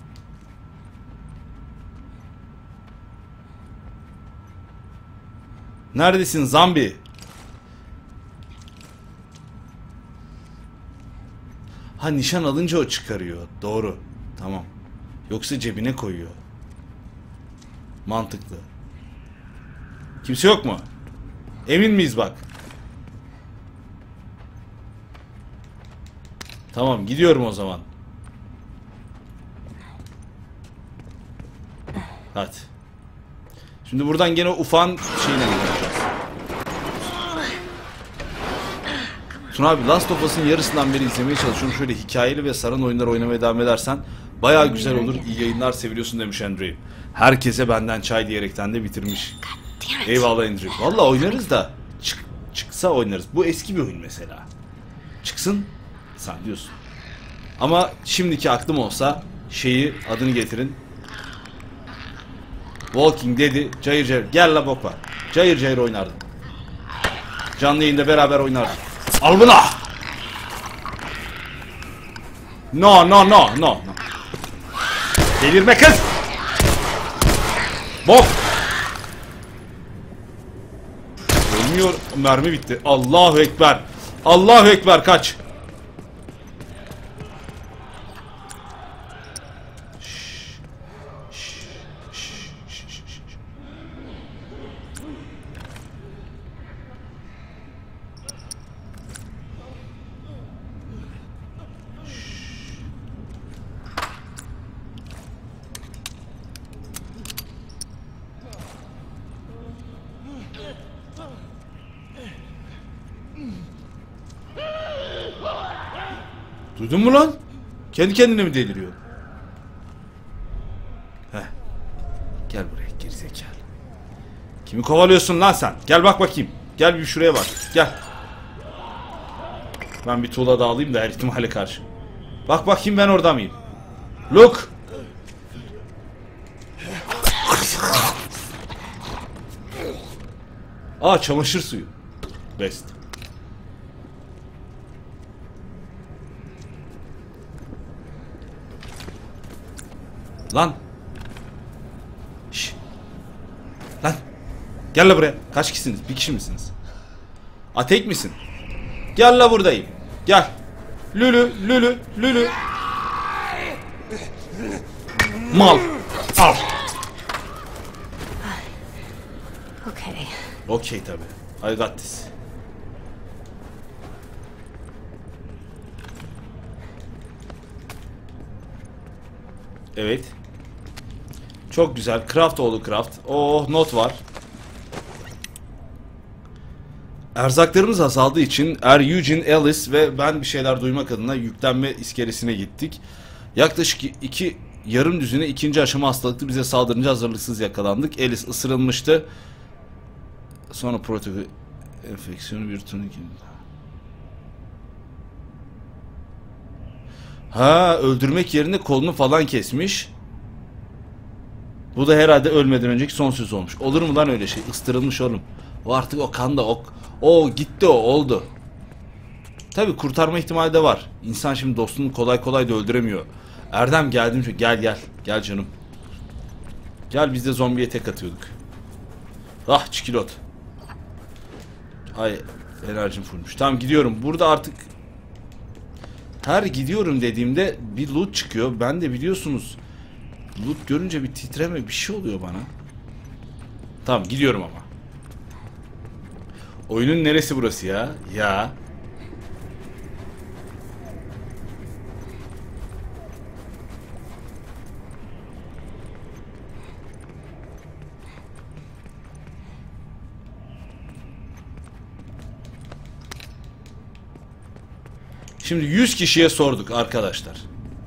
Neredesin zombi? Ha nişan alınca o çıkarıyor. Doğru. Tamam. Yoksa cebine koyuyor. Mantıklı. Kimse yok mu? Emin miyiz bak? Tamam gidiyorum o zaman. Hadi. Şimdi buradan gene ufan şeyine gideceğiz. Tuna abi Last of Us'ın yarısından beri izlemeye çalışıyorum. Şöyle hikayeli ve saran oyunlar oynamaya devam edersen bayağı güzel olur. İyi yayınlar, seviyorsun demiş Andrew. Herkese benden çay diyerekten de bitirmiş. Eyvallah Andrew. Valla oynarız da çıksa oynarız. Bu eski bir oyun mesela. Çıksın sen diyorsun. Ama şimdiki aklım olsa şeyi adını getirin. Walking dedi. Cayır cayır. Gel la bok var. Cayır cayır oynardım. Canlı yayında beraber oynardık. Al bunu. No no no no no. Delirme kız. Bok. Ölmüyor. Mermi bitti. Allahu Ekber. Allahu Ekber kaç. Duydun mu lan? Kendi kendine mi deliriyor? Heh. Gel buraya gerizekalı. Kimi kovalıyorsun lan sen? Gel bak bakayım. Gel bir şuraya bak. Gel. Ben bir tuğla da alayım da her ihtimale karşı. Bak bakayım ben orada mıyım? Look. Aa çamaşır suyu. Best. Lan. Şş. Lan. Gel la buraya. Kaç kişisiniz? Bir kişi misiniz? Tek misin? Gel la buradayım. Gel. Lülü, lülü, lülü. Mal. Al. Okay. Okey tabi. I got this. Evet. Çok güzel. Craft oğlu craft. Oh, not var. Erzaklarımız azaldığı için Eugene Ellis ve ben bir şeyler duymak adına yüklenme iskelesine gittik. Yaklaşık 2 yarım düzine ikinci aşama hastalıklı bize saldırınca hazırlıksız yakalandık. Ellis ısırılmıştı. Sonra protokol enfeksiyonu bir turnike. Ha, öldürmek yerine kolunu falan kesmiş. Bu da herhalde ölmeden önceki son söz olmuş. Olur mu lan öyle şey? Istırılmış oğlum. O artık o kan da o gitti, o oldu. Tabi kurtarma ihtimali de var. İnsan şimdi dostunu kolay kolay da öldüremiyor. Erdem geldim. Gel. Gel canım. Gel, biz de zombiye tek atıyorduk. Ah, çikilot. Ay, enerjim fullmuş. Tamam, gidiyorum. Burada artık her gidiyorum dediğimde bir loot çıkıyor. Ben de biliyorsunuz loot görünce bir titreme, bir şey oluyor bana. Tamam, gidiyorum ama. Oyunun neresi burası ya? Ya. Şimdi 100 kişiye sorduk arkadaşlar.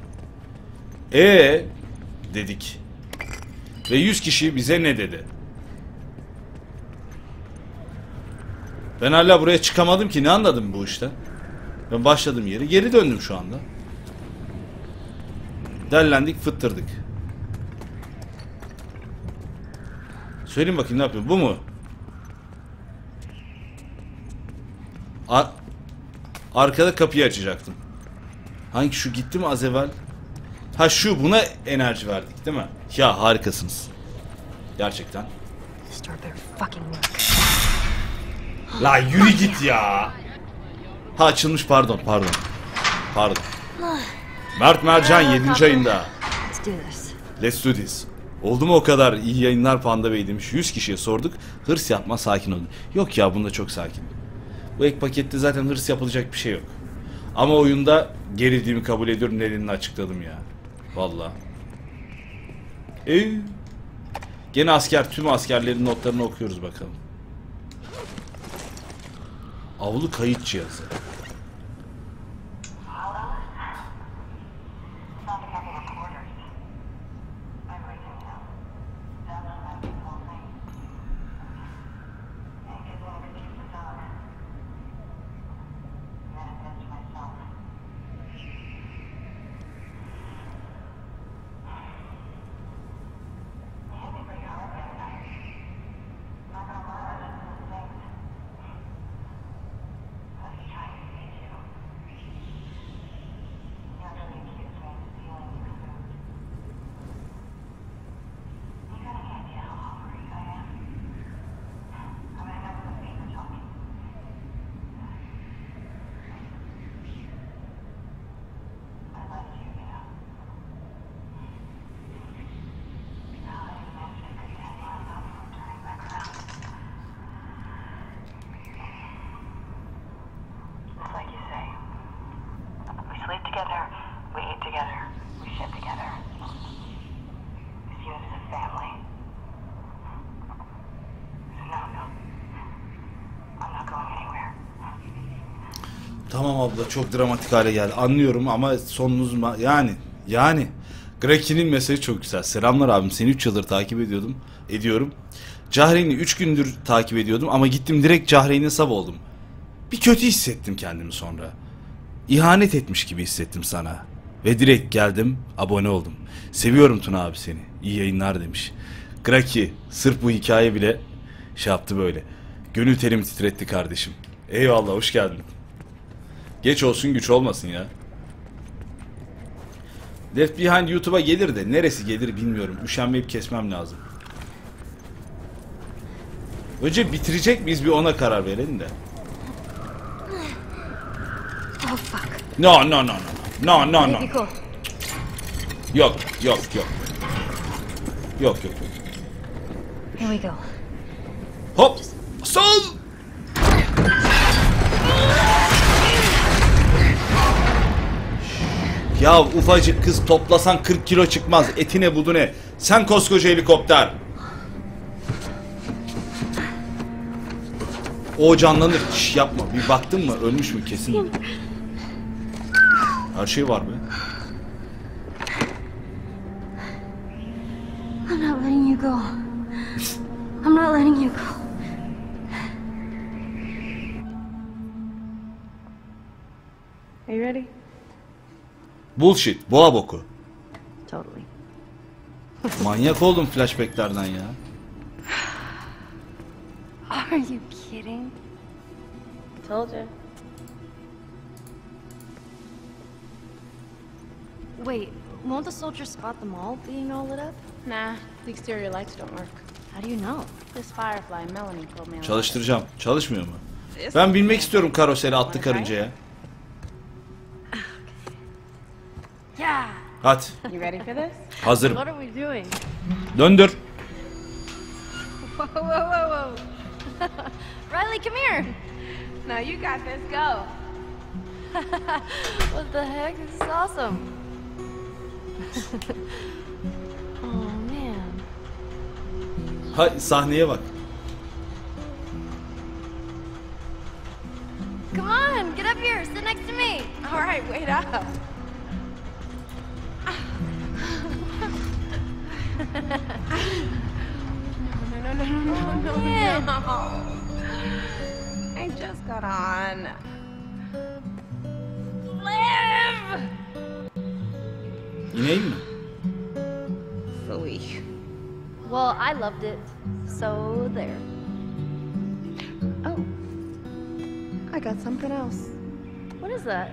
Dedik. Ve 100 kişi bize ne dedi? Ben hala buraya çıkamadım ki, ne anladım bu işten? Ben başladım yeri, geri döndüm şu anda. Dellendik, fıttırdık. Söyleyin bakayım, ne yapıyorum? Bu mu? Arkada kapıyı açacaktım. Hangi, şu gitti mi az evvel? Ha, şu, buna enerji verdik değil mi? Ya harikasınız. Gerçekten. La yürü git ya. Ha, açılmış, pardon. Mert Mercan 7. ayında. Let's do this. Oldu mu o kadar? İyi yayınlar Panda Bey demiş. 100 kişiye sorduk. Hırs yapma, sakin olun. Yok ya, bunda çok sakin. Bu ek pakette zaten hırs yapılacak bir şey yok. Ama oyunda gerildiğimi kabul ediyorum. Nedenini açıkladım ya. Vallahi. Gene tüm askerlerin notlarını okuyoruz bakalım. Avlu kayıt cihazı. Tamam abla, çok dramatik hale geldi. Anlıyorum ama sonunuz yani Graki'nin mesajı çok güzel. Selamlar abim, seni 3 yıldır takip ediyorum. Cahreyn'i 3 gündür takip ediyordum ama gittim direkt Cahreyn'e sab oldum. Bir kötü hissettim kendimi sonra. İhanet etmiş gibi hissettim sana. Ve direkt geldim, abone oldum. Seviyorum Tuna abi seni. İyi yayınlar demiş. Graki sırf bu hikaye bile şey yaptı böyle. Gönül terim titretti kardeşim. Eyvallah, hoş geldin. Geç olsun güç olmasın ya. Left Behind YouTube'a gelir de neresi gelir bilmiyorum. Üşenmeyip kesmem lazım. Önce bitirecek miyiz, bir ona karar verelim de. No. Yok. Here we go. Hop. Sol. Ya ufacık kız toplasan 40 kilo çıkmaz. Etine budu ne? Sen koskoca helikopter. O canlanır. Şş, yapma. Bir baktın mı? Ölmüş mü? Kesin. Her şey var be. I'm not letting you go. I'm not letting you go. Are you ready? Bullshit. Boğa boku. Totally. Manyak oldum flashbacklerden ya. Are you kidding? Told you. Wait, won't the soldiers spot them all being all lit up? Nah, the exterior lights don't work. How do you know? This Firefly Melanie told me. about it. Çalıştıracağım. Çalışmıyor mu? Ben binmek istiyorum karoseri atlı karıncaya. Yeah. Hadi. You ready for this? Hazırım. What are we doing? Döndür. Whoa, whoa, whoa, whoa. Riley, come here. No, you got this. Go. What the heck? This is awesome. Oh man. Ha, sahneye bak. Come on, get up here. Sit next to me. All right, wait up. No, man. no. I just got on. Live! İneyim mi? Phooey. Well, I loved it. So there. Oh. I got something else. What is that?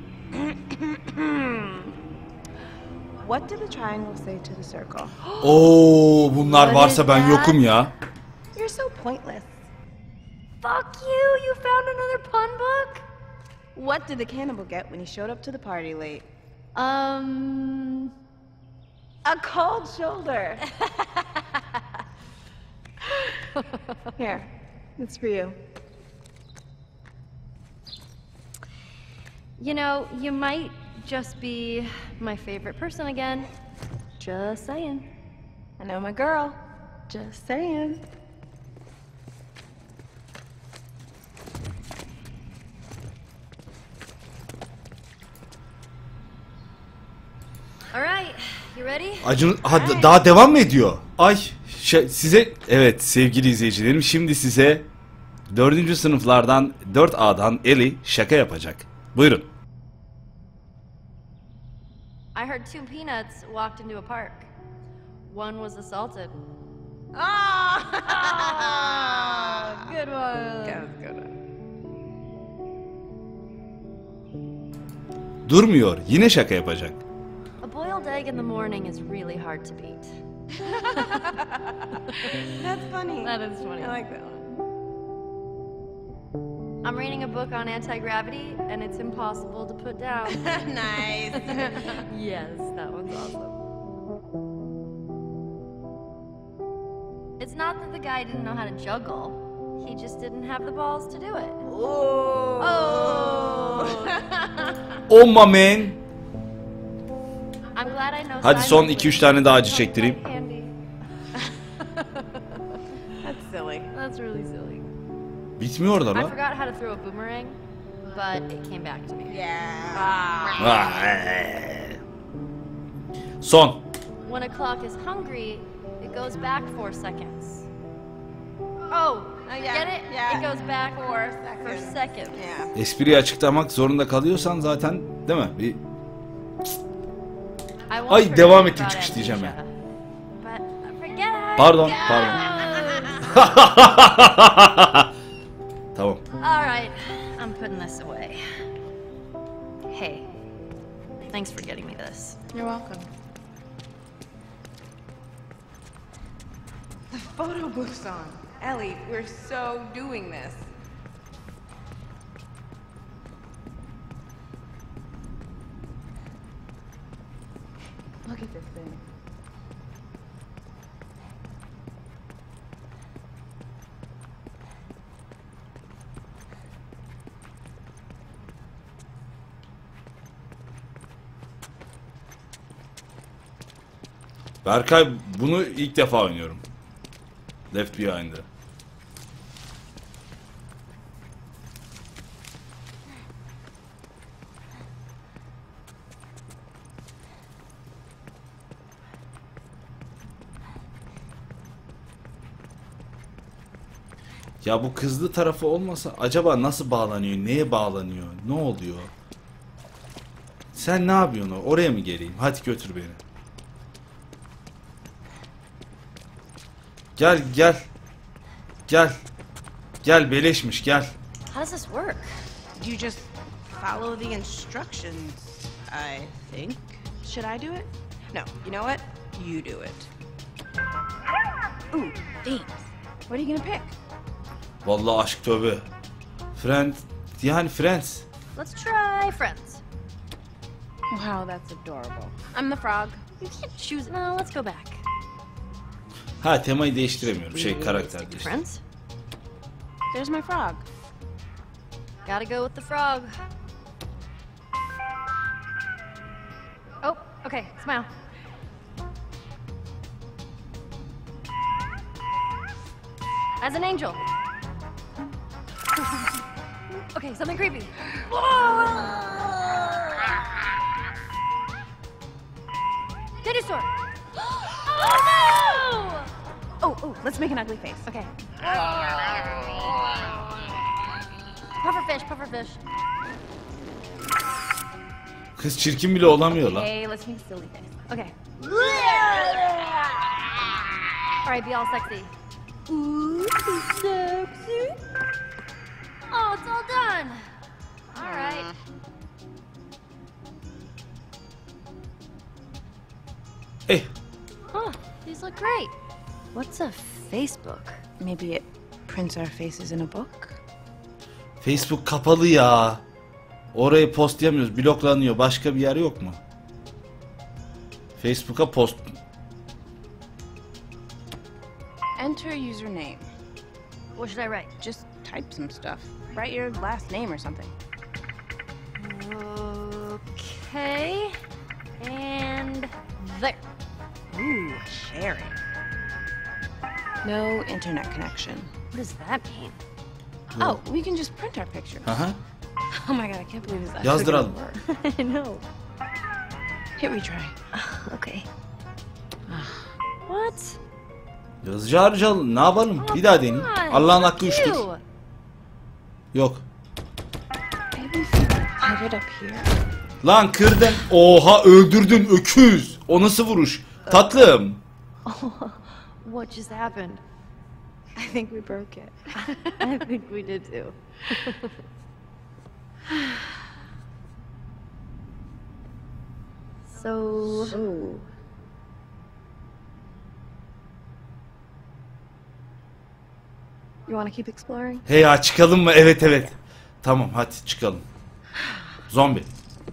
What did the triangle say to the circle? Oo, bunlar What varsa is ben that? yokum ya. You're so pointless. Fuck you! You found another pun book? What did the cannibal get when he showed up to the party late? A cold shoulder. Here, it's for you. You know, you might just be my favorite person again. Just saying. I know my girl. Just saying. All right, you ready? Acun daha devam mı ediyor? Ay size evet sevgili izleyicilerim şimdi size 4. sınıflardan 4A'dan Ellie şaka yapacak. Buyurun. I heard two peanuts walked into a park. One was assaulted. Oh! Good one. That was good one. Durmuyor. Yine şaka yapacak. A boiled egg in the morning is really hard to beat. That's funny. That is funny. I like that one. I'm reading a book on anti-gravity, and it's impossible to put down. Nice. Yes, that one's awesome. It's not that the guy didn't know how to juggle. He just didn't have the balls to do it. Oh. Oh my man. I'm glad I know. Hadi son 2-3 tane daha acı çektireyim. Candy. That's silly. That's really silly. Bitmiyor da I lan. forgot how to throw a boomerang, but it came back to me. Yeah. Son. When a clock is hungry, it goes back 4 seconds. Oh, yeah, get it? yeah. It goes back 4 for seconds. seconds. Yeah. Espriyi açıklamak zorunda kalıyorsan zaten değil mi? Bir I won't Ay, forget devam about ettikçe isteyeceğim amnesia, ya. But forget how Pardon, it pardon. goes. Tamam. All right, I'm putting this away. Hey, thanks for getting me this. You're welcome. The photo book's on. Ellie, we're so doing this. Look at this thing. Berkay bunu ilk defa oynuyorum. Left Behind'ı. Ya bu kızlı tarafı olmasa acaba nasıl bağlanıyor? Neye bağlanıyor? Ne oluyor? Sen ne yapıyorsun? Oraya mı geleyim? Hadi götür beni. Gel gel. Gel. Gel beleşmiş gel. How does this work? You just follow the instructions, I think. Should I do it? No, you know what? You do it. Ooh, themes. What are you gonna pick? Vallahi aşk tövbe. Friend. Yani Friends. Let's try Friends. Wow, that's adorable. I'm the frog. You can't choose. No, let's go back. Ha temayı değiştiremiyorum. We Karakter stick to değiştir. Friends. There's my frog. Gotta go with the frog. Oh, okay. Smile. As an angel. Okay, something creepy. Dinosaur. Oh no! Oh, let's make an ugly face. Okay. Pufferfish, pufferfish. Kız çirkin bile olamıyor lan. Okay, let's make a silly face. Okay. All right, be all sexy. Ooh, sexy. Oh, it's all done. All right. Huh, these look great. What's a Facebook? Maybe it prints our faces in a book? Facebook kapalı ya. Orayı postlayamıyoruz. Bloklanıyor. Başka bir yer yok mu? Facebook'a post. Enter username. What should I write? Just type some stuff. Write your last name or something. Okay. And there. Ooh, sharing. No internet connection. What does that mean? Oh, we can just print our pictures. Aha. Oh my god, I can't believe this actually Yazdıralım. gonna work. I know. Hit retry. Okay. What? Yazıcı harcayalım. Ne yapalım? Bir daha deneyin. Allah'ın hakkı üçtür. Ew. Yok. Maybe if you put it up here. Lan kırdın. Oha öldürdün öküz. O nasıl vuruş? Tatlım. What just happened? I think we broke it. I think we did too. So, You want to keep exploring? Hey ya çıkalım mı? Evet evet. Tamam hadi çıkalım. Zombi.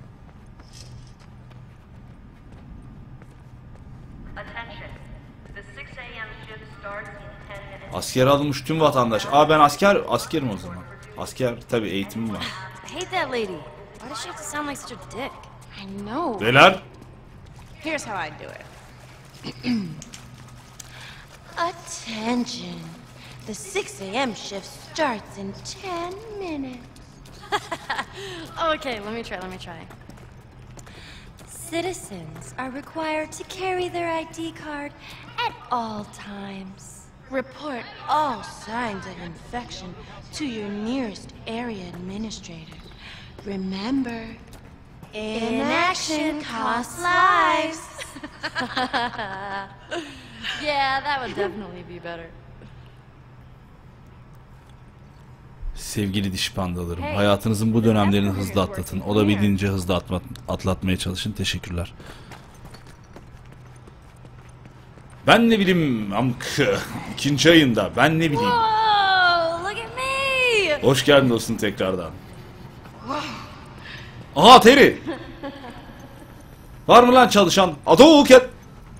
Attention. The 6 a.m. shift starts in 10 minutes. Asker alınmış tüm vatandaş. Aa ben askerim o zaman. Asker tabii eğitimim var. I hate that lady. Why does she have to sound like such a dick? I know. Beyler. Here's how I do it. Attention. The 6 a.m. shift starts in 10 minutes. Okay, let me try. Citizens are required to carry their ID card at all times. Report all signs of infection to your nearest area administrator. Remember, inaction costs lives. Yeah, that would definitely be better. Sevgili diş pandalarım, hayatınızın bu dönemlerini hızlı atlatın. Olabildiğince hızlı atlatmaya çalışın. Teşekkürler. Ben ne bileyim amk. İkinci ayında ben ne bileyim. Whoa, look at me! Hoş geldin dostum tekrardan. Aha Terry. Var mı lan çalışan? Aduket.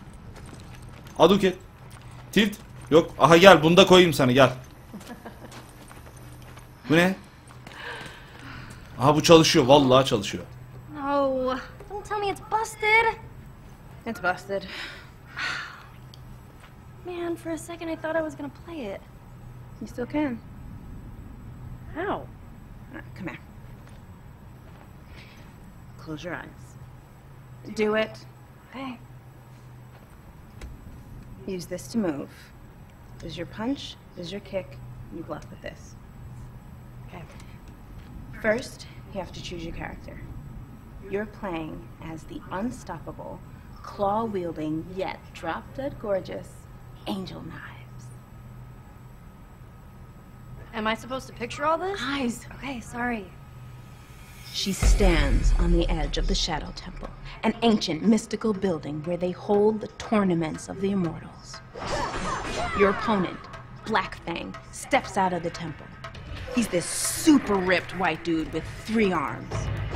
Tilt. Yok. Aha gel bunu da koyayım sana gel. Bu ne? Aha bu çalışıyor. Vallahi çalışıyor. No, don't tell me it's busted. It's busted. Man, for a second I thought I was gonna play it. You still can. How? Come here. Close your eyes. Do it. Okay. Use this to move. This is your punch, this is your kick, you bluff with this. Okay. First, you have to choose your character. You're playing as the unstoppable, claw-wielding, yet drop-dead gorgeous Angel Knives. Am I supposed to picture all this? Eyes! Okay, sorry. She stands on the edge of the Shadow Temple, an ancient mystical building where they hold the tournaments of the immortals. Your opponent, Black Fang, steps out of the temple. He's this super ripped white dude with 3 arms.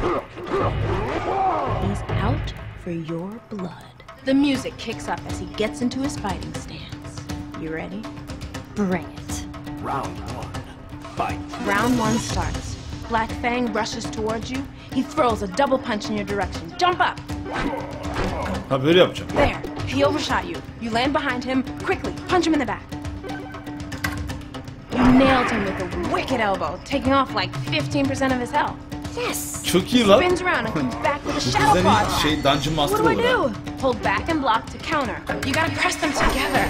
He's out for your blood. The music kicks up as he gets into his fighting stance. You ready? Bring it. Round 1. Fight. Round 1 starts. Black Fang rushes towards you. He throws a double punch in your direction. Jump up! Ha böyle yapacağım. There. He overshot you. You land behind him. Quickly, punch him in the back. You nailed him with a wicked elbow, taking off like 15% of his health. Yes! Çok iyi lan. Spins around and comes back with a Bu shadow bizden claw. iyi şey Dungeon Master What do I olur ha. do? Hold back and block to counter. You gotta press them together.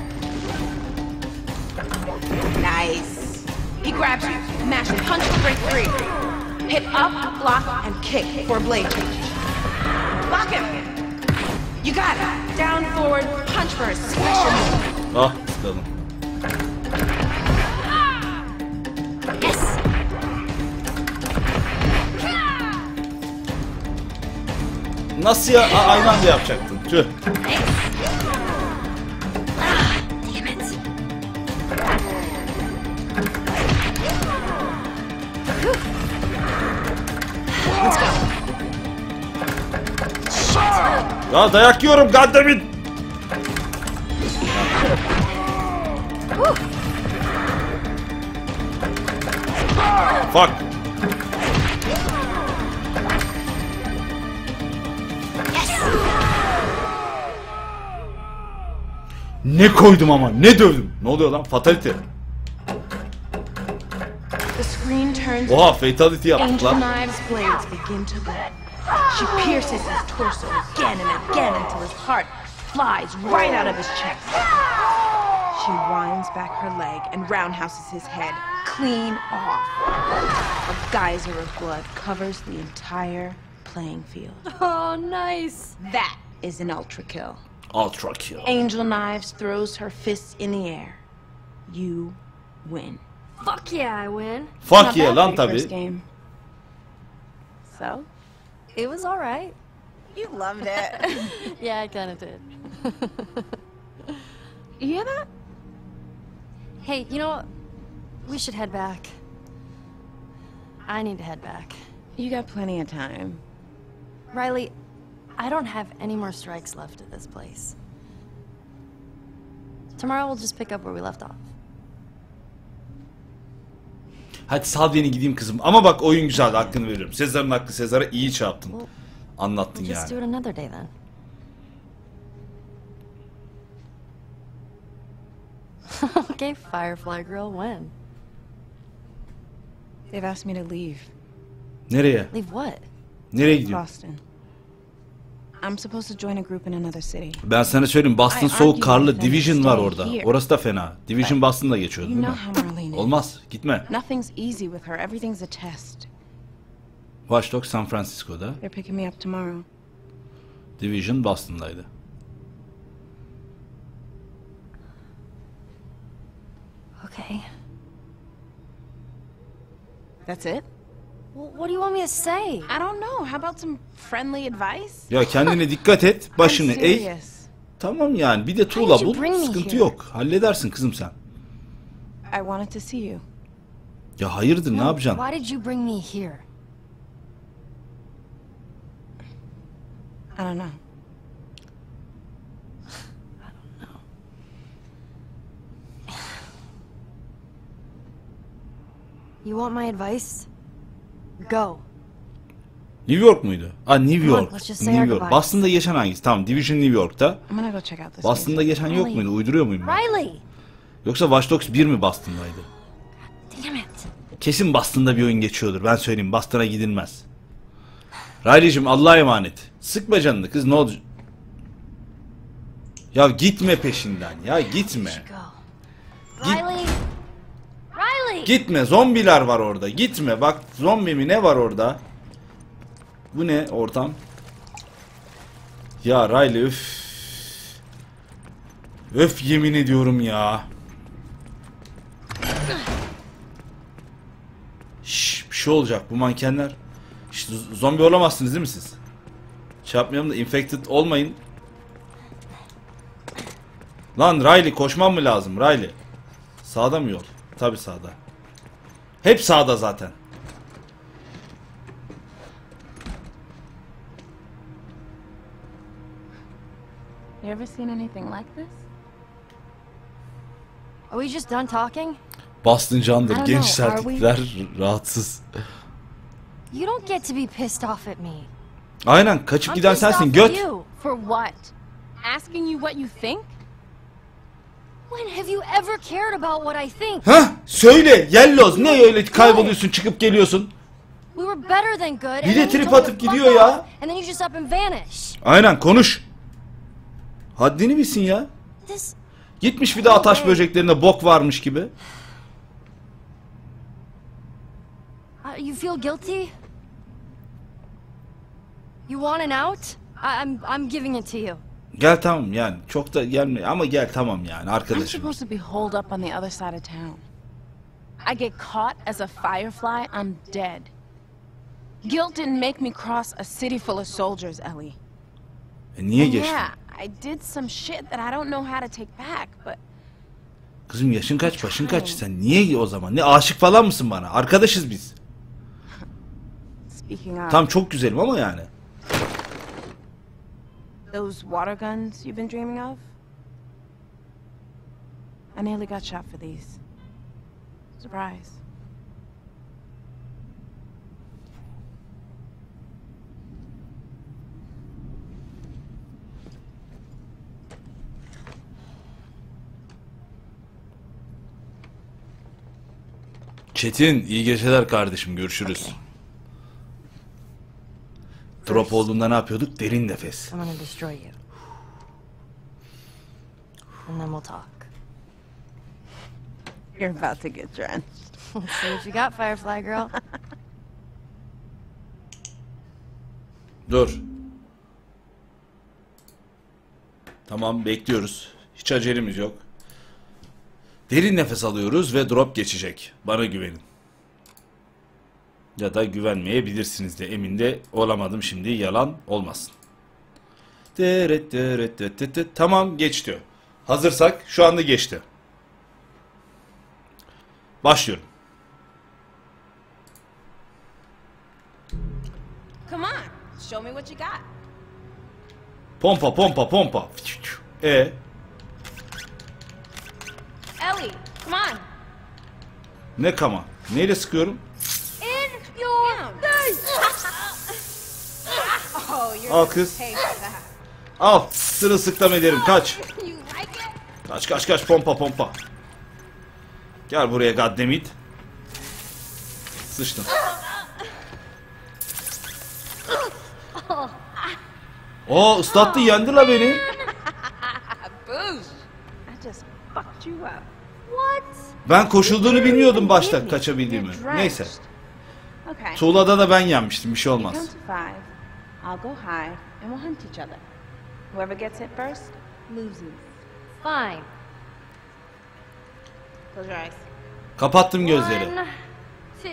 Nice. He grabs you, mash and punch to break free. Hit up, block, and kick for a blade change. Block him. You got it. Down, forward, punch for a special move. Ah sıkalım. Yes! Nasıl ya? Aynı anda yapacaktın. Tüh. Damn it. Let's go. Ya dayak yiyorum goddammit. Fuck. Ne koydum ama ne dövdüm. Ne oluyor lan? Fatality. The screen turns. Oha fatality yaptık Angel lan. Knives' blades begin to bleed. She pierces his torso again and again until his heart flies right out of his chest. She winds back her leg and roundhouses his head clean off. A geyser of blood covers the entire playing field. Oh, nice. That is an ultra kill. Ultra kill. Angel Knives throws her fists in the air. You win. Fuck yeah, I win. Fuck Not yeah bad lan for your first tabi. game. So? It was alright. You loved it. Yeah, I kinda did. You hear that? Hey, you know what? We should head back. I need to head back. You got plenty of time. Riley, I don't have any more strikes left at this place. Tomorrow we'll just pick up where we left off. Hadi sal beni gideyim kızım. Ama bak oyun güzeldi, hakkını veriyorum. Sezar'ın hakkı, Sezar'a iyi çarptın. Anlattın We'll just do yani. it another day then. Okay, Firefly Girl, when? They've asked me to leave Nereye? Leave what? Nereye gidiyorsun? Boston. I'm supposed to join a group in another city. Ben sana söyleyeyim, Boston I soğuk, argued karlı. with them to Division var stay orada. here. Orası da fena. Division Boston'da geçiyordu You değil know mi? how Marlene is. Olmaz. Gitme. Nothing's easy with her. Everything's a test. Watch Dogs San Francisco'da. They're picking me up tomorrow. Division Boston'daydı. Okay. That's it? Well, what do you want me to say? I don't know. How about some friendly advice? Ya kendine dikkat et. I'm Başını eğ. serious. Tamam yani. Bir de tuğla did you bul. bring me Sıkıntı here? yok. Halledersin kızım sen. I wanted to see you. Ya hayırdır, ne yapacaksın? Why did you bring me here? I don't know. You want my advice? Go. New York muydu? New Come on, York. let's just say New our York. goodbyes. Boston'da geçen hangisi? Tamam, Division New York'ta. I'm gonna go check out this. Boston'da geçen yok muydu? Uyduruyor muyum ben? Riley! Yoksa Watch Dogs 1 mi Boston'daydı? Damn it. Kesin Boston'da bir oyun geçiyordur. Ben söyleyeyim, Boston'a gidilmez. Riley'cim Allah'a emanet. Sıkma canını kız, ne olacak? Ya gitme peşinden. Ya gitme. Go. Git. Riley! Riley! Gitme. Zombiler var orada. Gitme. Bak zombi mi ne var orada? Bu ne ortam? Ya Riley öf. Öf yemin ediyorum ya. Şşş, bir şey olacak bu mankenler. İşte zombi olamazsınız değil mi siz? Şey yapmayalım da infected olmayın. Lan Riley koşmam mı lazım Riley? Sağda mı yol? Tabi sağda. Hep sağda zaten. You ever seen anything like this? Are we just done talking? Boston candır. I don't Genç know, are we? sertlikler rahatsız. You don't get to be pissed off at me. Aynen kaçıp I'm giden pissed sensin off at göt. you. For what? Asking you what you think? When have you ever cared about what I think? Hah söyle Yelloz ne öyle kayboluyorsun çıkıp geliyorsun. We were better than good. Bir and de then you trip told me atıp to fuck gidiyor ya. off, And then you just up and vanish. Aynen konuş. Haddini bilsin ya. This Gitmiş bir de ataş böceklerinde bok varmış gibi. you feel guilty? You want an out? I'm giving it to you. Gel tamam yani çok da gelme ama gel tamam yani I'm arkadaşım. supposed to be holed up on the other side of town. I get caught as a firefly, I'm dead. Guilt didn't make me cross a city full of soldiers, Ellie. Niye And geçtin? yeah, I did some shit that I don't know how to take back, but Kızım yaşın kaç başın kaç sen niye o zaman ne aşık falan mısın bana arkadaşız biz. speaking of Tam çok güzelim ama yani. those water guns you've been dreaming of, I nearly got shot for these. Surprise. Çetin iyi geceler kardeşim görüşürüz. Drop olduğunda ne yapıyorduk? Derin nefes. I'm gonna destroy you. And then we'll talk. You're about to get drenched. Let's see what you got, Firefly girl. Dur. Tamam bekliyoruz. Hiç acelemiz yok. Derin nefes alıyoruz ve drop geçecek. Bana güvenin. Ya da güvenmeyebilirsiniz de emin de olamadım şimdi yalan olmasın. Tamam geçti. Hazırsak şu anda geçti. Başlıyorum. Come on, show me what you got. Pompa pompa pompa. Ellie, come on. Ne kama? Neyle sıkıyorum? In your Oh, you're Al kız. pay for that. Al. Sırılsıklam ederim. Kaç. You like it? Kaç kaç kaç pompa pompa. Gel buraya gaddemit. Sıçtın. Oo ıslattı yendi la beni. Boosh. I just fucked you up. What? Ben koşulduğunu bilmiyordum başta kaçabildiğimi. You're drenched. Neyse. Okay. Tuğla'da da ben yenmiştim bir şey Count olmaz. to 5. I'll go high, and we'll hunt each other. Whoever gets hit first loses. Fine. Close your eyes. Kapattım gözleri. 1, 2,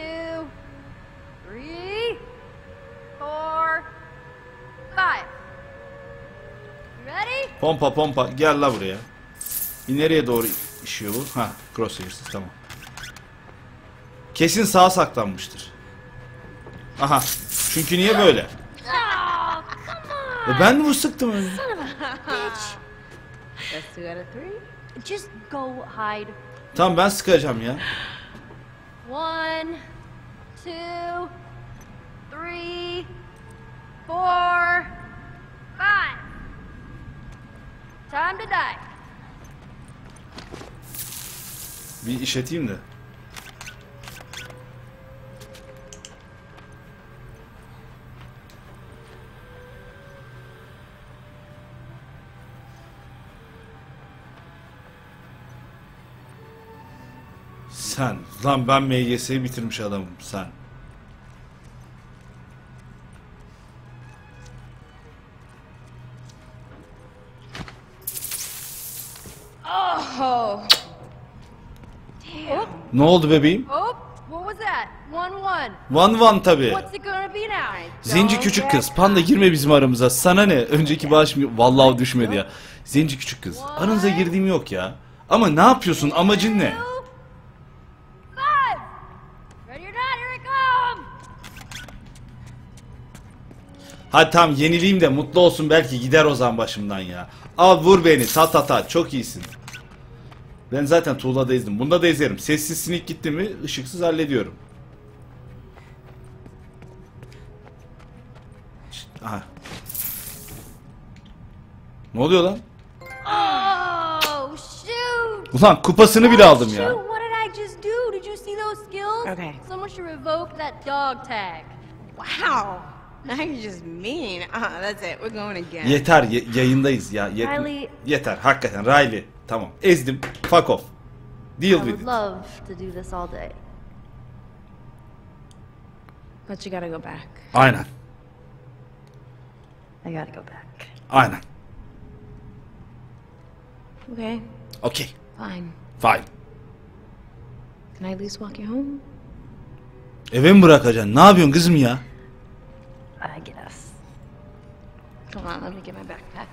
3, 4, 5. Ready? Pompa pompa gel la buraya. Nereye doğru işiyor bu? Ha crosshairs'ız tamam. Kesin sağa saklanmıştır. Aha. Çünkü niye böyle? Oh, come on, Ben mi bu sıktım öyle? bitch. That's 2 out of 3. Just go hide. Tamam ben sıkacağım ya. 1, 2, 3, 4, 5. Time to die. Bir işleteyim de. Sen. Lan ben MGS'yi bitirmiş adamım. Sen. Oh. Ne oldu bebeğim? Oh, what was that? 1-1. Van Van tabii. What's it gonna be now? Zenci küçük kız. Panda girme bizim aramıza. Sana ne? Önceki bağış vallahi düşmedi ya. Zenci küçük kız. Aranıza girdiğim yok ya. Ama ne yapıyorsun? Amacın ne? 5. Ready or not, here it comes. Hadi tamam yenileyim de mutlu olsun belki gider o zaman başımdan ya. Al vur beni ta ta ta çok iyisin. Ben zaten tuğlada ezdim. Bunda da ezerim. Sessiz sinik gitti mi ışıksız hallediyorum. Aha. Ne oluyor lan? Oh, shoot. Ulan kupasını bile aldım ya. Shoot, what did I just do? Did you see those skills? Okay. Someone should revoke that dog tag. Wow. Now you're just mean. That's it. We're going again. Yeter yayındayız ya. Riley- Yeter hakikaten Riley. Tamam ezdim. Fuck off. I Deal would with it. love to do this all day. But you gotta go back. Aynen. I gotta go back. Aynen. Okay. Okay. Fine. Fine. Can I at least walk you home? Eve mi bırakacaksın? Ne yapıyorsun kızım ya? I guess. Come on, let me get my backpack.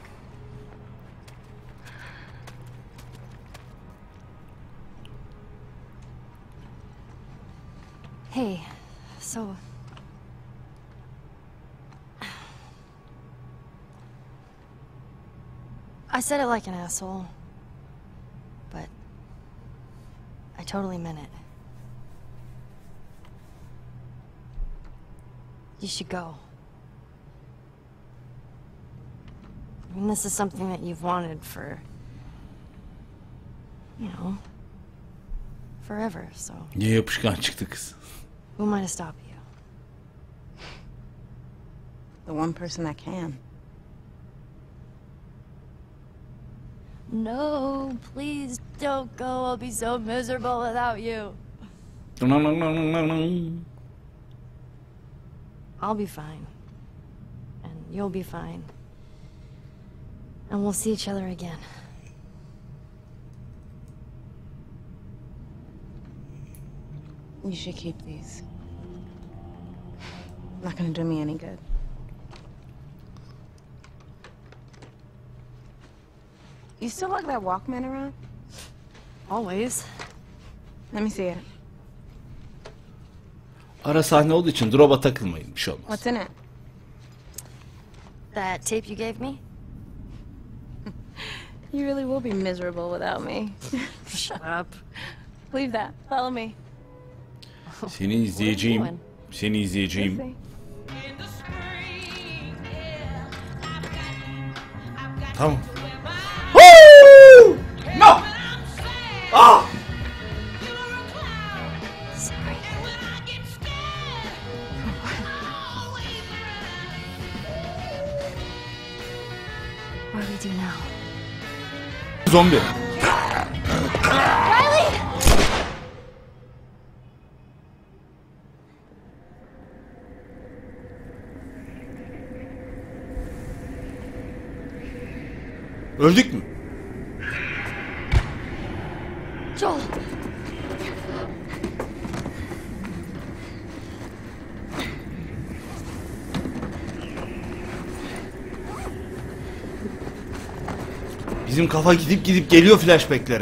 Hey, so... I said it like an asshole, but I totally meant it. You should go. I mean, this is something that you've wanted for, you know, forever, so Niye yapışkan çıktı kız? who am I to stop you? The one person that can. No, please don't go. I'll be so miserable without you. I'll be fine. And you'll be fine. And we'll see each other again. You should keep these. Not gonna do me any good. You still lug that Walkman around? Always. Let me see it. Ara sahne olduğu için drop'a takılmayın. Bir şey olmaz. What's in it? That tape you gave me? You really will be miserable without me. Shut up. Believe that. Follow me. Seni izleyeceğim. doing? Seni izleyeceğim. See? Tamam. Woo! No! Ah! Sorry. What do we do now? Zombi. Riley! Öldük mü? Joel! Bizim kafa gidip gidip geliyor flashbacklere.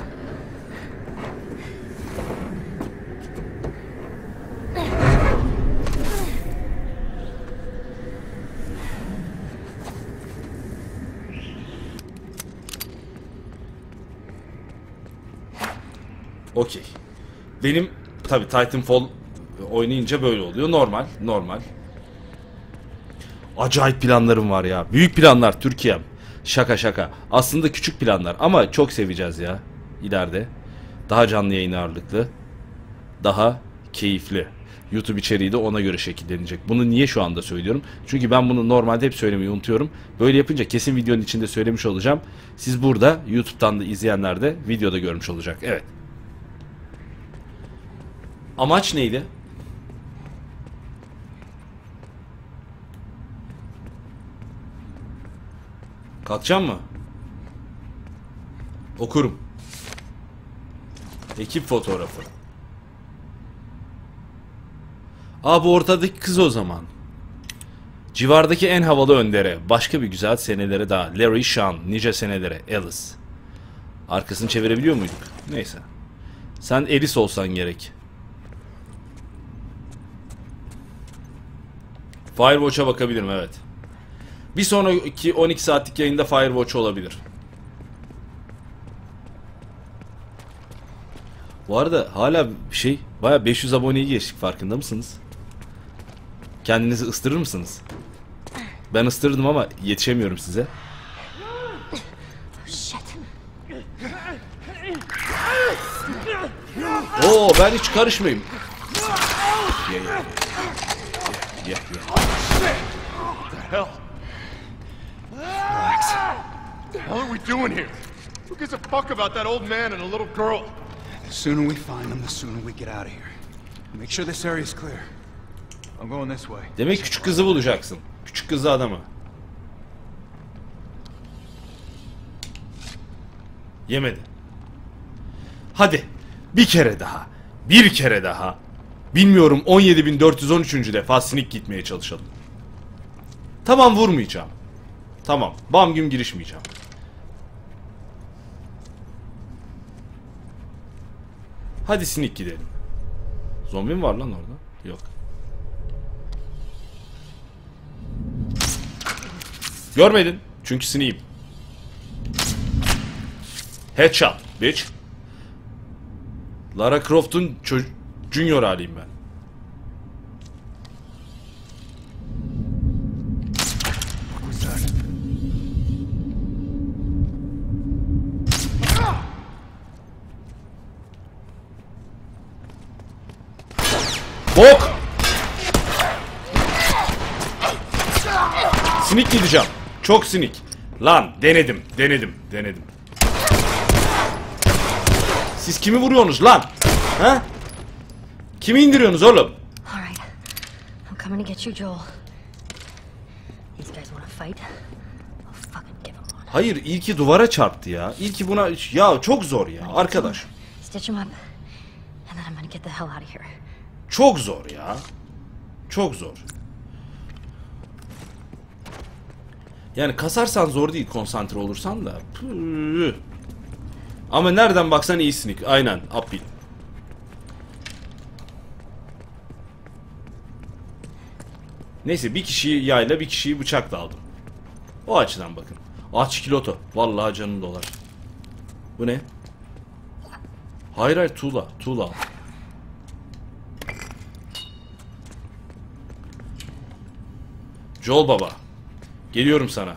Okey. Benim tabii Titanfall oynayınca böyle oluyor. Normal. Acayip planlarım var ya. Büyük planlar Türkiye'm. Şaka şaka. Aslında küçük planlar ama çok seveceğiz ya ileride. Daha canlı yayın ağırlıklı. Daha keyifli. YouTube içeriği de ona göre şekillenecek. Bunu niye şu anda söylüyorum? Çünkü ben bunu normalde hep söylemeyi unutuyorum. Böyle yapınca kesin videonun içinde söylemiş olacağım. Siz burada YouTube'dan da izleyenler de videoda görmüş olacak. Evet. Amaç neydi? Kalkacağım mı? Okurum. Ekip fotoğrafı. Aa, bu ortadaki kız o zaman. Civardaki en havalı öndere. Başka bir güzel senelere daha. Larry Sean. Nice senelere. Alice. Arkasını çevirebiliyor muyduk? Neyse. Sen Alice olsan gerek. Firewatch'a bakabilirim, evet. Bir sonraki 12 saatlik yayında Firewatch olabilir. Bu arada hala baya 500 aboneyi geçtik, farkında mısınız? Kendinizi ıstırır mısınız? Ben ıstırdım ama yetişemiyorum size. Oo, ben hiç karışmayayım. Yeah. Hell. Relax. What the hell are we doing here? Who gives a fuck about that old man and a little girl? The sooner we find them, the sooner we get out of here. Make sure this area is clear. I'm going this way. Demek küçük kızı bulacaksın. Küçük kızı adamı. Yemedi. Hadi. Bir kere daha. Bir kere daha. Bilmiyorum, 17.413. defa sinik gitmeye çalışalım. Tamam, vurmayacağım. Tamam. Bam güm girişmeyeceğim. Hadi sinik gidelim. Zombi mi var lan orada? Yok. Görmedin. Çünkü sineyim. Headshot, bitch. Lara Croft'un junior haliyim ben. Bok! Sinik gideceğim. Çok sinik. Lan denedim. Siz kimi vuruyorsunuz lan? Ha? Kimi indiriyorsunuz oğlum? All right. I'm coming to get you, Joel. These guys want to fight? I'll fucking give them one. Hayır, ilki duvara çarptı ya. İlki buna... Ya çok zor ya arkadaş. Stitch him up. And then I'm gonna get the hell out of here. Çok zor ya. Çok zor. Yani kasarsan zor değil, konsantre olursan da. Püh. Ama nereden baksan iyi sneak. Aynen, upbeat. Neyse, bir kişiyi yayla, bir kişiyi bıçakla aldım. O açıdan bakın. Aç kiloto. Vallahi canım dolar. Bu ne? Hayır, tuğla. Tuğla al. Joel baba. Geliyorum sana.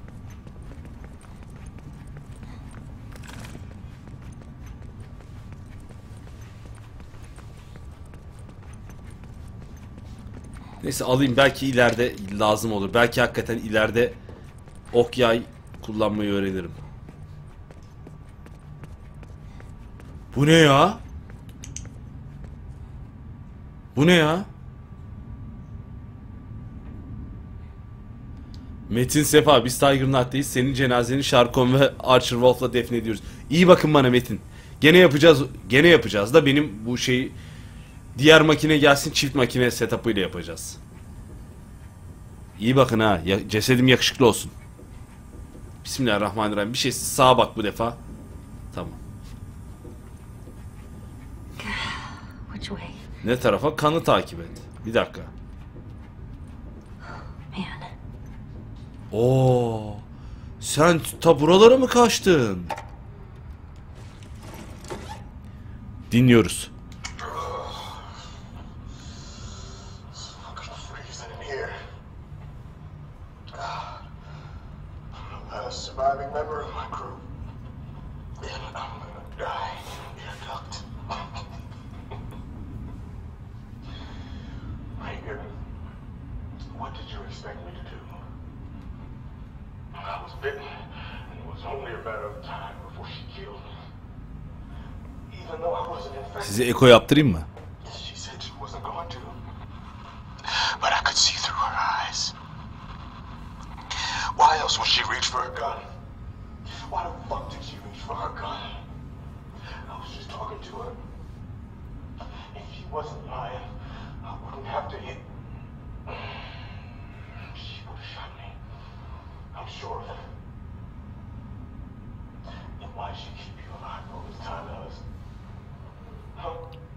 Neyse, alayım, belki ileride lazım olur. Belki hakikaten ileride ok yay kullanmayı öğrenirim. Bu ne ya? Bu ne ya? Metin Sefa, biz Tiger Knight'tayız. Senin cenazeni Sharkon ve Archer Wolf'la defnediyoruz. İyi bakın bana Metin. Gene yapacağız da benim bu şeyi diğer makine gelsin, çift makine setup'ı ile yapacağız. İyi bakın ha. Cesedim yakışıklı olsun. Bismillahirrahmanirrahim. Bir şey sağa bak bu defa. Tamam. Which way? Ne tarafa? Kanı takip et. Bir dakika. Man. Oo. Sen ta buralara mı kaçtın? Dinliyoruz. a surviving member of my crew. And I'm gonna die in a duct. Reagan, what did you expect me to do? I was bitten, and it was only a matter of time before she killed me. Even though I wasn't infected. Size eko yaptırayım mı? She said she wasn't going to. But I could see through her eyes. Why else would she reach for a gun? Why the fuck did she reach for her gun? I was just talking to her. If she wasn't lying, I wouldn't have to hit. She would have shot me. I'm sure of it. And why'd she keep you alive all this time, Alice? Huh?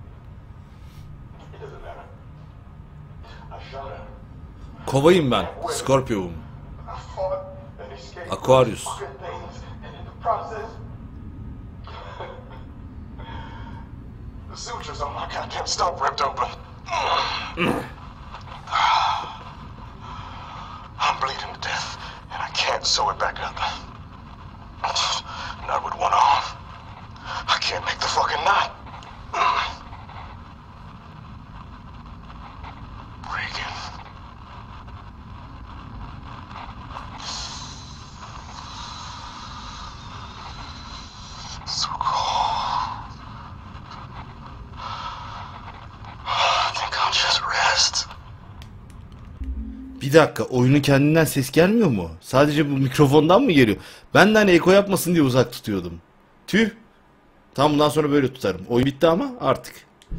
It doesn't matter. I shot her. Kovayım ben. Scorpio'um. I fought and escaped Aquarius. those fucking things, and in the process, the sutures on my goddamn stump ripped open. I'm bleeding to death, and I can't sew it back up. Not with one arm. I can't make the fucking knot. Reagan. So cold. I think I'll just rest. Bir dakika, oyunun kendinden ses gelmiyor mu? Sadece bu mikrofondan mı geliyor? Ben de hani eko yapmasın diye uzak tutuyordum. Tüh. Tam bundan sonra böyle tutarım. Oyun bitti ama artık.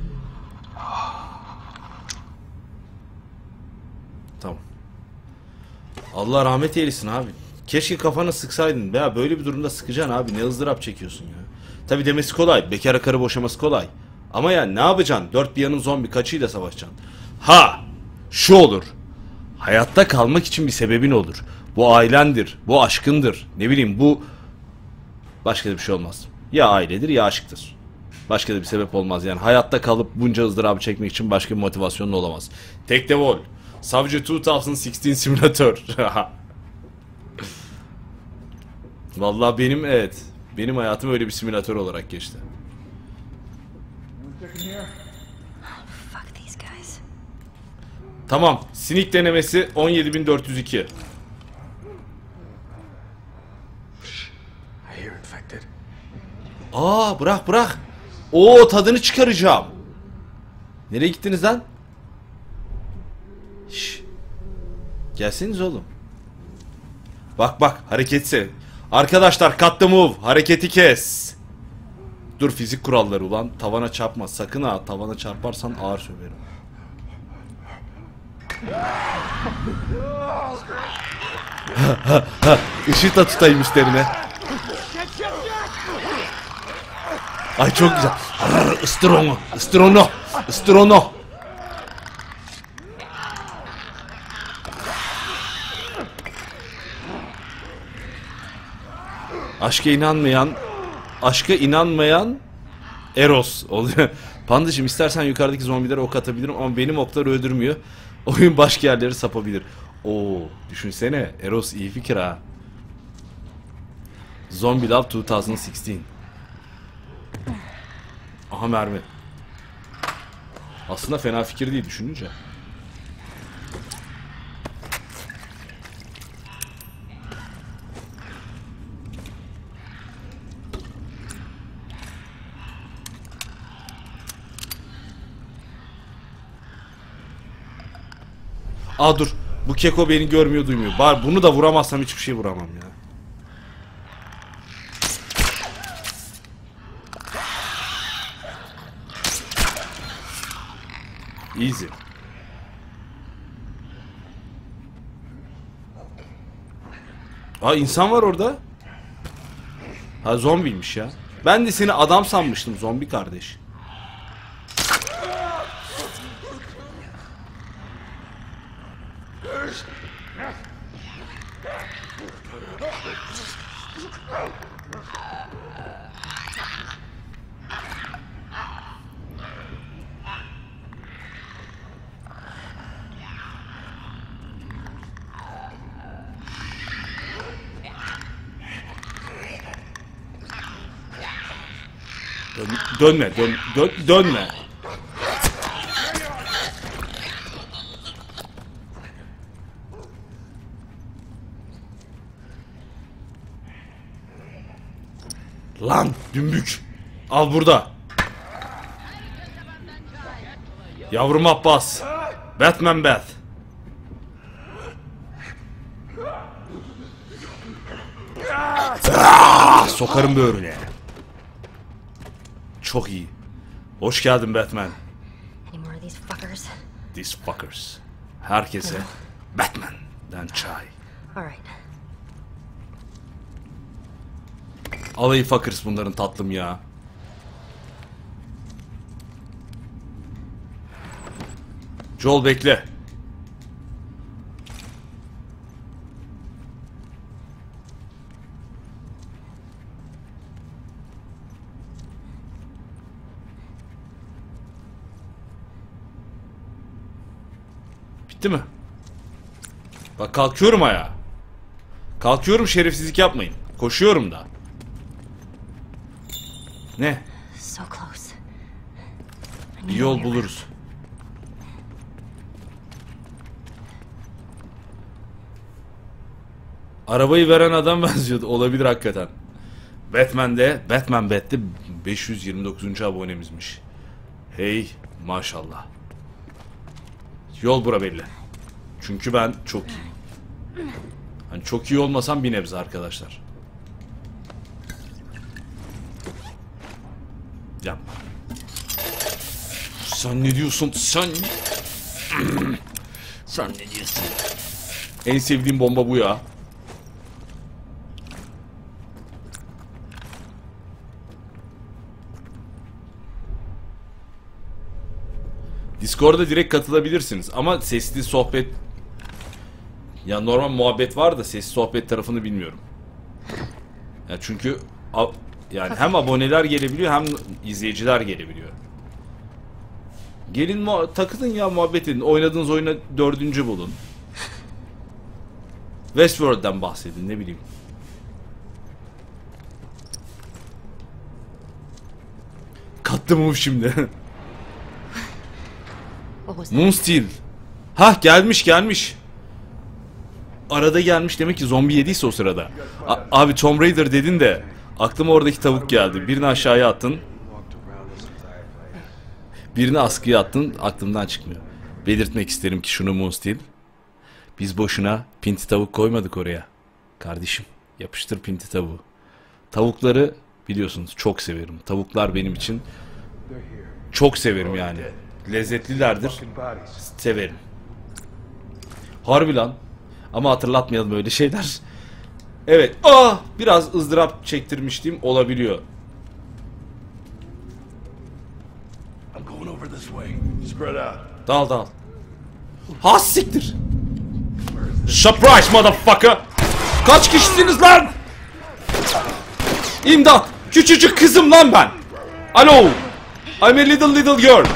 Tamam. Allah rahmet eylesin abi. Keşke kafana sıksaydın. Ya böyle bir durumda sıkacaksın abi. Ne ızdırap çekiyorsun ya. Tabi demesi kolay. Bekara karı boşaması kolay. Ama yani ne yapacaksın? Dört bir yanın zombi kaçıyla savaşacaksın. Ha! Şu olur. Hayatta kalmak için bir sebebin olur. Bu ailendir. Bu aşkındır. Ne bileyim bu... Başka da bir şey olmaz. Ya ailedir ya aşktır. Başka da bir sebep olmaz. Yani hayatta kalıp bunca ızdırabı çekmek için başka bir motivasyonun olamaz. Take the Wall. Savcı 2016 Simulator. Vallahi benim evet. Benim hayatım öyle bir simülatör olarak geçti. Fuck these guys. Tamam. Sinik denemesi 17402. I hear infected. Aa bırak. Oo tadını çıkaracağım. Nereye gittiniz lan? Şşş. Gelseniz oğlum. Bak hareketse. Arkadaşlar cut the move. Hareketi kes. Dur fizik kuralları ulan. Tavana çarpma. Sakın ha. Tavana çarparsan ağır söverim. Işığı da tutayım üstlerine. Ay çok güzel. Isır onu. Aşka inanmayan Eros oluyor. Pandacığım istersen yukarıdaki zombilere ok atabilirim ama benim oklar öldürmüyor. Oyun başka yerleri sapabilir. Oo, düşünsene Eros iyi fikir ha. Zombie Love 2016. Aha mermi. Aslında fena fikir değil düşününce. Aa dur. Bu keko beni görmüyor duymuyor. Bari bunu da vuramazsam hiçbir şey vuramam ya. Easy. Aa insan var orada. Ha zombiymiş ya. Ben de seni adam sanmıştım zombi kardeş. Dönme. Lan dümbük. Al burada. Yavrum Abbas. Batman Beth. Sokarım böğrüne. Çok iyi. Hoş geldin Batman. Any more of these fuckers? These fuckers. Herkese Batman'den çay. Alright. Alayı fuckers bunların tatlım ya. Joel bekle. Bitti mi? Bak kalkıyorum ayağa. Kalkıyorum, şerefsizlik yapmayın. Koşuyorum da. Ne? So close. Bir yol buluruz. Arabayı veren adam benziyordu. Olabilir hakikaten. Batman Bat'te 529. abonemizmiş. Hey maşallah. Yol bura belli. Çünkü ben çok iyi. Hani çok iyi olmasam bir nebze arkadaşlar. Yapma. Sen ne diyorsun? Sen ne diyorsun? En sevdiğim bomba bu ya. Discord'a direkt katılabilirsiniz ama sesli sohbet, ya normal muhabbet var da sesli sohbet tarafını bilmiyorum. Ya çünkü yani hem aboneler gelebiliyor hem izleyiciler gelebiliyor. Gelin takılın ya, muhabbet edin. Oynadığınız oyuna 4. bulun. Westworld'den bahsedin, ne bileyim. Kattı mı şimdi? Moonsteel. Hah gelmiş. Arada gelmiş, demek ki zombi yediyse o sırada. Abi Tomb Raider dedin de aklıma oradaki tavuk geldi. Birini aşağıya attın. Birini askıya attın, aklımdan çıkmıyor. Belirtmek isterim ki şunu Moonsteel. Biz boşuna pinti tavuk koymadık oraya. Kardeşim yapıştır pinti tavuğu. Tavukları biliyorsunuz çok severim. Tavuklar benim için çok severim yani. Lezzetlilerdir. Severim. Harbi lan. Ama hatırlatmayalım öyle şeyler. Evet. Biraz ızdırap çektirmiştim. Olabiliyor. Dal. Has siktir. Surprise motherfucker. Kaç kişisiniz lan? İmdat. Küçücük kızım lan ben. Alo. I'm a little girl.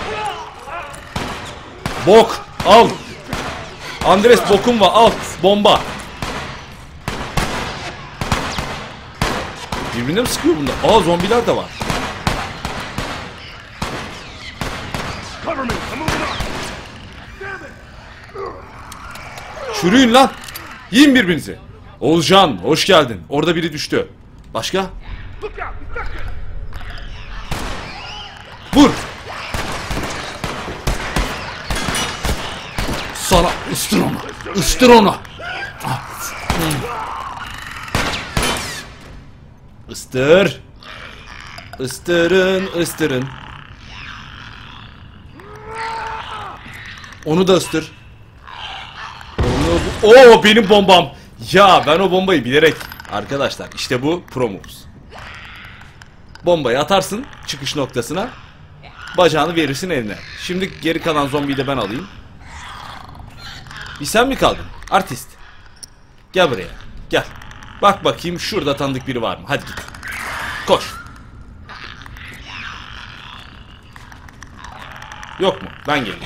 Bok. Al. Andres bokum var. Al. Bomba. Birbirine mi sıkıyor bunlar? Zombiler de var. Çürüyün lan. Yiyin birbirinizi. Oğulcan hoş geldin. Orada biri düştü. Başka? Vur. Sana ıstır onu. Istır onu. Istır. Istırın. Onu da ıstır. Benim bombam. Ya ben o bombayı bilerek. Arkadaşlar işte bu pro moves. Bombayı atarsın çıkış noktasına. Bacağını verirsin eline. Şimdi geri kalan zombiyi de ben alayım. Bir sen mi kaldın? Artist. Gel buraya. Gel. Bak bakayım şurada tanıdık biri var mı? Hadi git. Koş. Yok mu? Ben geleyim.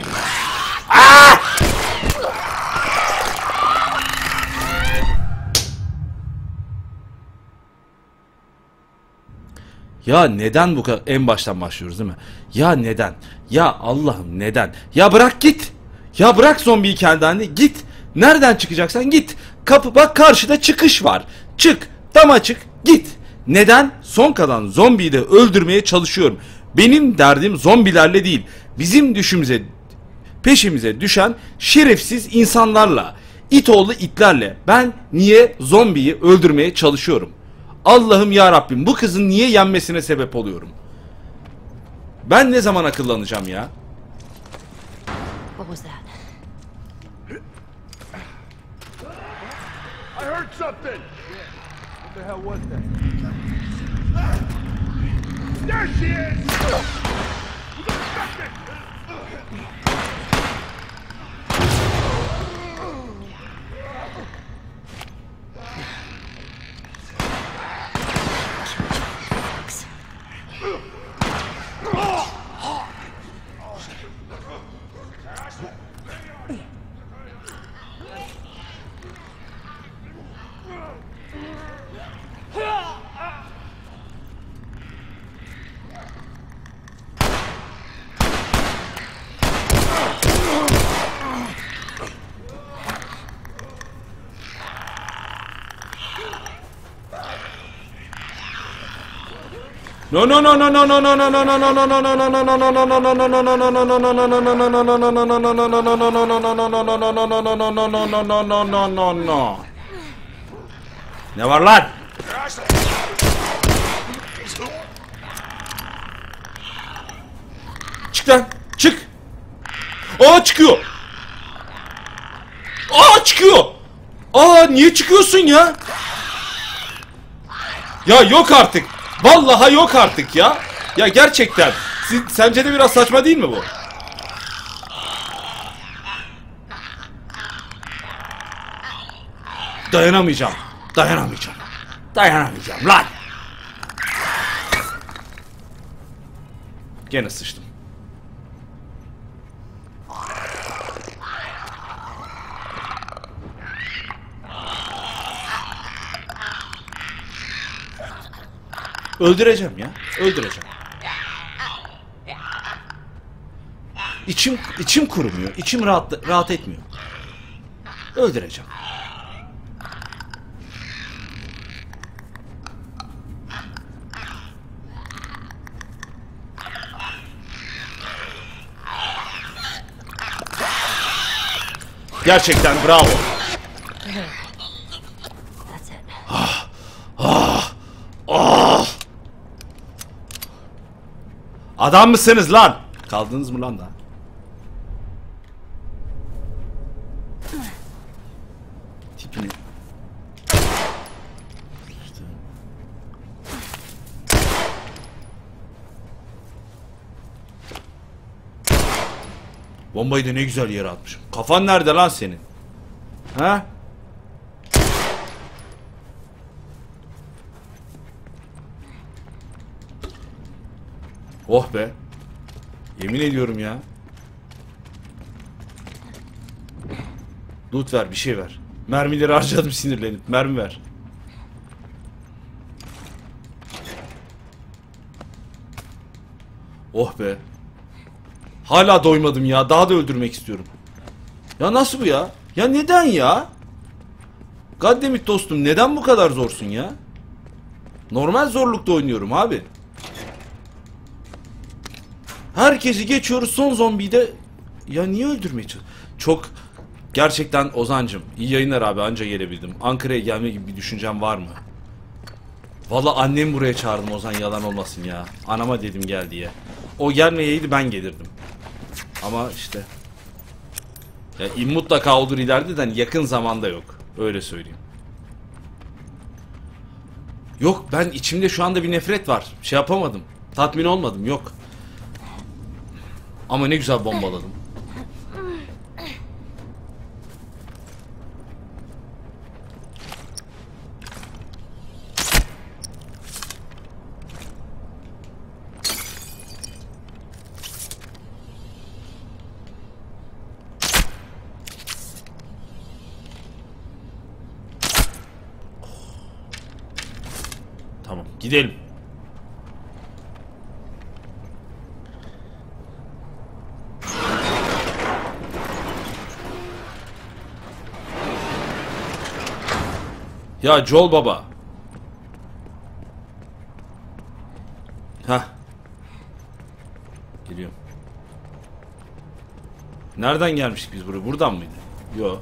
Ya neden bu kadar? En baştan başlıyoruz değil mi? Ya neden? Ya Allah'ım neden? Ya bırak git. Ya bırak zombiyi kendi haline git. Nereden çıkacaksan git. Kapı bak, karşıda çıkış var. Çık. Tam açık. Git. Neden? Son kalan zombiyi de öldürmeye çalışıyorum. Benim derdim zombilerle değil. Bizim peşimize düşen şerefsiz insanlarla. İt oğlu itlerle. Ben niye zombiyi öldürmeye çalışıyorum? Allah'ım ya Rabbim, bu kızın niye yenmesine sebep oluyorum? Ben ne zaman akıllanacağım ya? What was that? I heard something! What the hell was that? There she is! No no no no no no no no no no no no no no no no no no no. Ne var lan? Çık lan, çık. Aa, çıkıyor. Aa, çıkıyor. Aa, niye çıkıyorsun ya? Ya yok artık. Vallahi yok artık ya. Ya gerçekten. Sence de biraz saçma değil mi bu? Dayanamayacağım. Dayanamayacağım. Dayanamayacağım lan. Gene sıçtım. Öldüreceğim ya. Öldüreceğim. İçim kurumuyor. İçim rahat etmiyor. Öldüreceğim. Gerçekten bravo. Adam mısınız lan? Kaldınız mı lan da? Tipini. Bombayı da ne güzel yere atmışım. Kafan nerede lan senin? Ha? Oh be. Yemin ediyorum ya. Loot ver, bir şey ver. Mermileri harcadım sinirlenip. Mermi ver. Oh be. Hala doymadım ya. Daha da öldürmek istiyorum. Ya nasıl bu ya? Ya neden ya? Goddammit dostum, neden bu kadar zorsun ya? Normal zorlukta oynuyorum abi. Herkesi geçiyoruz, son zombiyi de... Ya niye öldürmeye çalışıyorsun? Çok... Gerçekten Ozancım, iyi yayınlar abi, anca gelebildim. Ankara'ya gelme gibi bir düşüncem var mı? Vallahi annem buraya çağırdım Ozan, yalan olmasın ya. Anama dedim gel diye. O gelmeyeydi ben gelirdim. Ama işte... Ya mutlaka olur ileride de hani yakın zamanda yok. Öyle söyleyeyim. Yok, ben içimde şu anda bir nefret var. Şey yapamadım. Tatmin olmadım, yok. Ama ne güzel bombaladım. Tamam, gidelim. Ya Joel baba. Hah. Geliyorum. Nereden gelmiştik biz buraya? Buradan mıydı? Yo.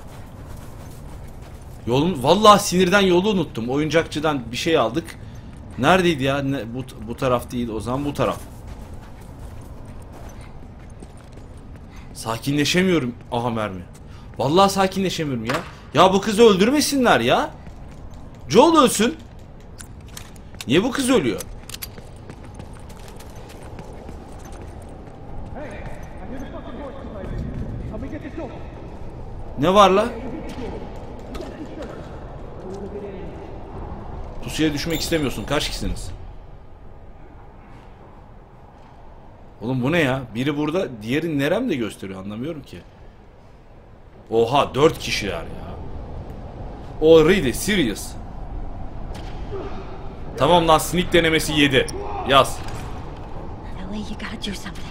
Yolum, vallahi sinirden yolu unuttum. Oyuncakçıdan bir şey aldık. Neredeydi ya? Bu taraf değil. O zaman bu taraf. Sakinleşemiyorum. Aha mermi. Vallahi sakinleşemiyorum ya. Ya bu kızı öldürmesinler ya. Joel ölsün. Niye bu kız ölüyor? Ne var la? Pusuya düşmek istemiyorsun. Kaç kişisiniz? Oğlum bu ne ya? Biri burada, diğeri neremde gösteriyor, anlamıyorum ki. Oha 4 kişiler ya. O really serious. Tamam lan, sneak denemesi 7. Yaz. Ellie, you gotta do something.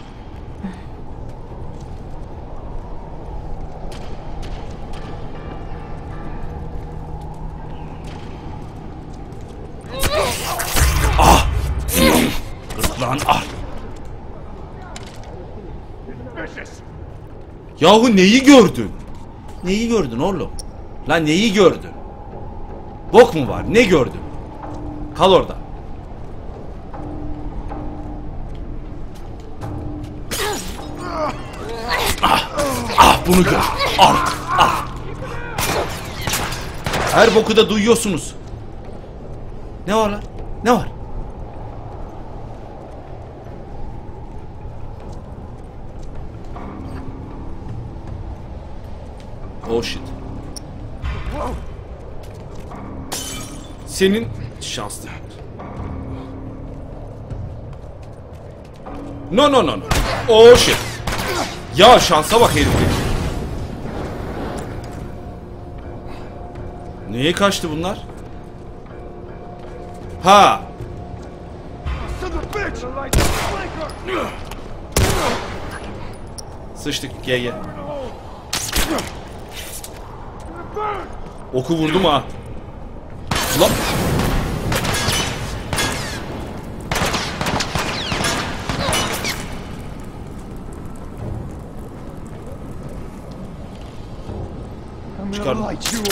Lan ah. Yahu neyi gördün? Neyi gördün oğlum? Lan neyi gördün? Bok mu var? Ne gördün? Kal orada. Bunu gör. Al. Her boku da duyuyorsunuz. Ne var lan? Ne var? Oh shit. Senin şanslı. No. Oh shit. Ya şansa bak herif. Neye kaçtı bunlar? Ha. Sıçtık, gel. Oku vurdum ha. Lan. Çıkardım.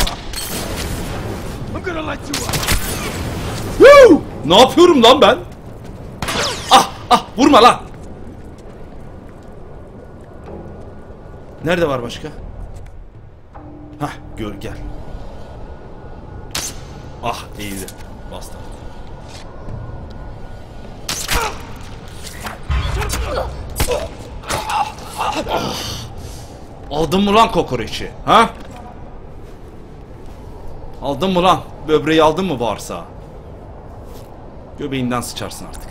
Woo! Ne yapıyorum lan ben? Vurma lan. Nerede var başka? Hah, gel. Ah, eğildi. Bastım. Aldın mı lan kokoreçi? Ha? Aldın mı lan? Böbreği aldın mı varsa? Göbeğinden sıçarsın artık.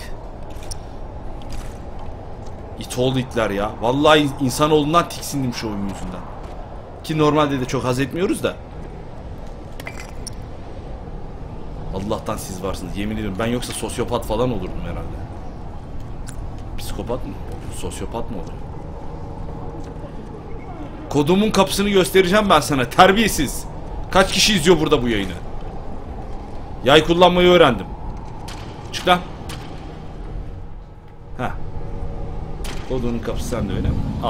İt oğlu itler ya. Vallahi insanoğlundan tiksindim şu oyun yüzünden. Ki normalde de çok haz etmiyoruz da. Allah'tan siz varsınız. Yemin ediyorum, ben yoksa sosyopat falan olurdum herhalde. Psikopat mı? Sosyopat mı olur? Kodumun kapısını göstereceğim ben sana. Terbiyesiz. Kaç kişi izliyor burada bu yayını? Yay kullanmayı öğrendim. Çık lan. Heh. Kodumun kapısı sende, öyle mi? Al.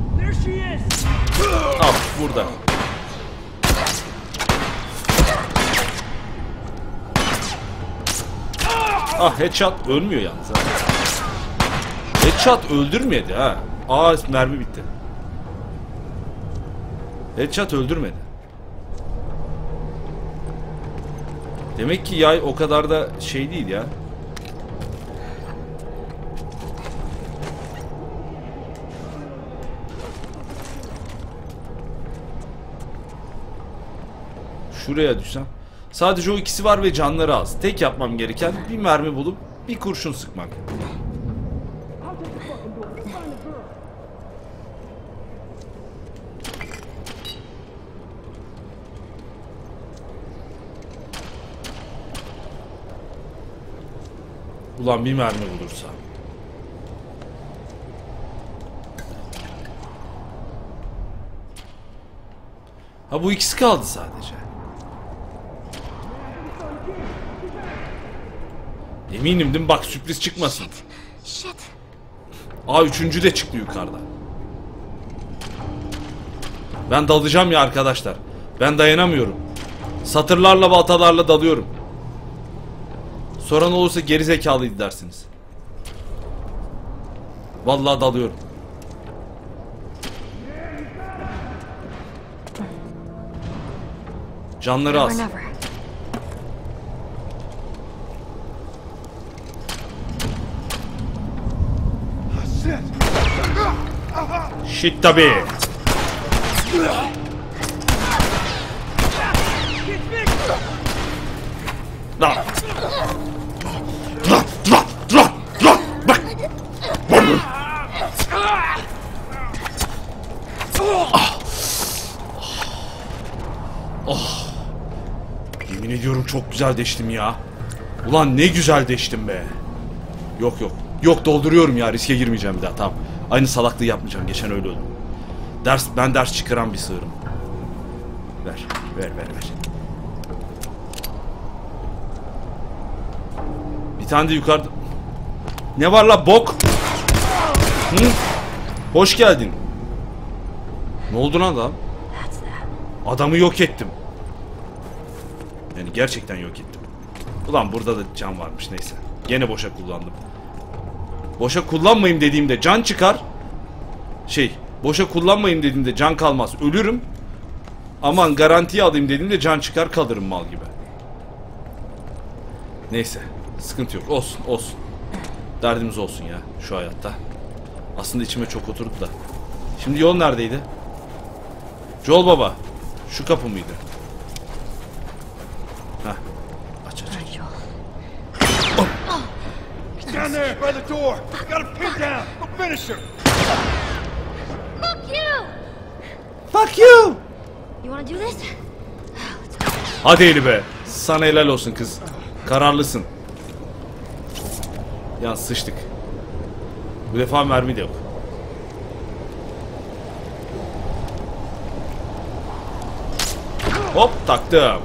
Al burada. Headshot ölmüyor yalnız ha. Headshot öldürmedi ha. Mermi bitti. Headshot öldürmedi. Demek ki yay o kadar da şey değil ya. Şuraya düşsem. Sadece o ikisi var ve canları az. Tek yapmam gereken bir mermi bulup bir kurşun sıkmak. Ulan bir mermi bulursa. Ha, bu ikisi kaldı sadece. Eminim değil mi? Bak sürpriz çıkmasın. Shit. Aa, üçüncü de çıktı yukarıda. Ben dalacağım ya arkadaşlar. Ben dayanamıyorum. Satırlarla baltalarla dalıyorum. Soran olursa geri zekalıydı dersiniz. Vallahi dalıyorum. Canları az. Shit tabii. Lan. Bak. Yemin ediyorum çok güzel deştim ya. Ulan ne güzel deştim be. Yok. Yok, dolduruyorum ya, riske girmeyeceğim bir daha, tamam. Aynı salaklığı yapmayacağım, geçen öyle oldu. Ben ders çıkaran bir sığırım. Ver. Bir tane de yukarıda. Ne var la bok? Hı? Hoş geldin. Ne oldu lan adam? Adamı yok ettim. Yani gerçekten yok ettim. Ulan burada da can varmış, neyse. Gene boşa kullandım. Boşa kullanmayayım dediğimde can çıkar. Boşa kullanmayayım dediğimde can kalmaz, ölürüm. Aman garantiye alayım dediğimde can çıkar, kalırım mal gibi. Neyse, sıkıntı yok, olsun. Derdimiz olsun ya şu hayatta. Aslında içime çok oturdu da. Şimdi yol neredeydi? Joel baba, şu kapı mıydı? Heh, aç. Down there by the door. Got a pin down. I'll finish her. Fuck you! You wanna do this? Hadi Eli be. Sana helal olsun kız. Kararlısın. Ya sıçtık. Bu defa mermi de yok. Hop, taktım.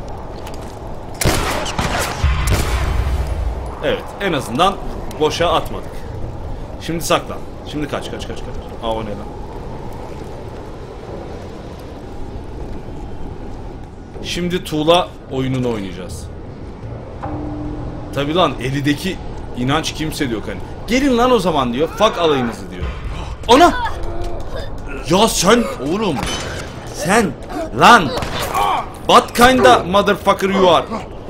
Evet, en azından boşa atmadık. Şimdi saklan. Şimdi kaç. Aa, o ne lan? Şimdi tuğla oyununu oynayacağız. Tabi lan, elideki inanç kimse diyor hani. Gelin lan o zaman diyor. Fuck alayınızı diyor. Ana! Ya sen oğlum. Sen lan. What kind of motherfucker you are?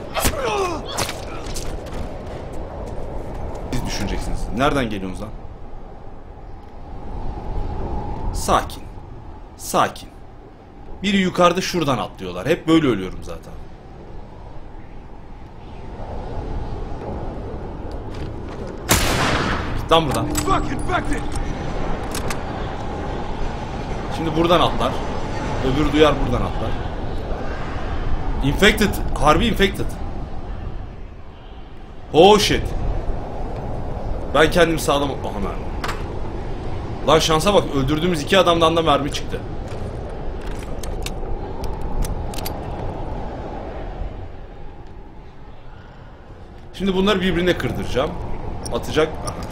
Siz düşüneceksiniz. Nereden geliyorsunuz lan? Sakin. Biri yukarıda şuradan atlıyorlar. Hep böyle ölüyorum zaten. Git lan buradan. Şimdi buradan atlar. Öbürü duyar, buradan atlar. Infected. Harbi infected. Oh shit. Ben kendimi sağlam... Aha, mermi. Lan şansa bak, öldürdüğümüz iki adamdan da mermi çıktı. Şimdi bunları birbirine kırdıracağım. Atacak.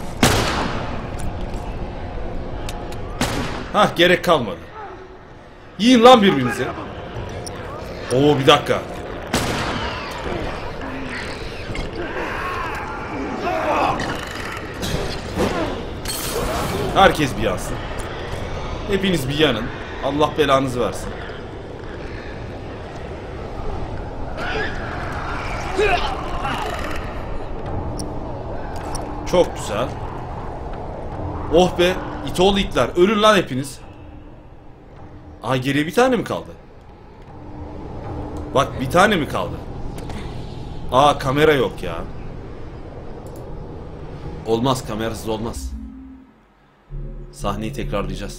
Hah, gerek kalmadı. Yiyin lan birbirinizi. Oo, bir dakika. Herkes bir yansın. Hepiniz bir yanın. Allah belanızı versin. Çok güzel. Oh be, itoğlu itler. Ölün lan hepiniz. Aa, geriye bir tane mi kaldı? Bak, bir tane mi kaldı? Aa, kamera yok ya. Olmaz, kamerasız olmaz. Sahneyi tekrarlayacağız.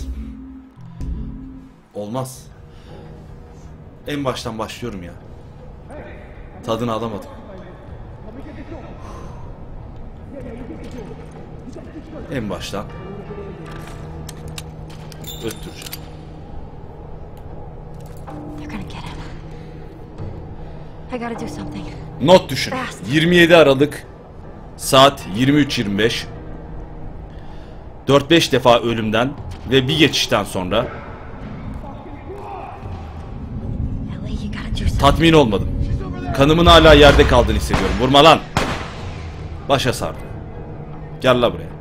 Olmaz. En baştan başlıyorum ya. Tadını alamadım. En baştan öttüreceğim. I gotta do something. Not düşün. 27 Aralık Saat 23:25. 4-5 defa ölümden ve bir geçişten sonra tatmin olmadım. Kanımın hala yerde kaldığını hissediyorum. Vurma lan. Başa sardı. Gel la buraya.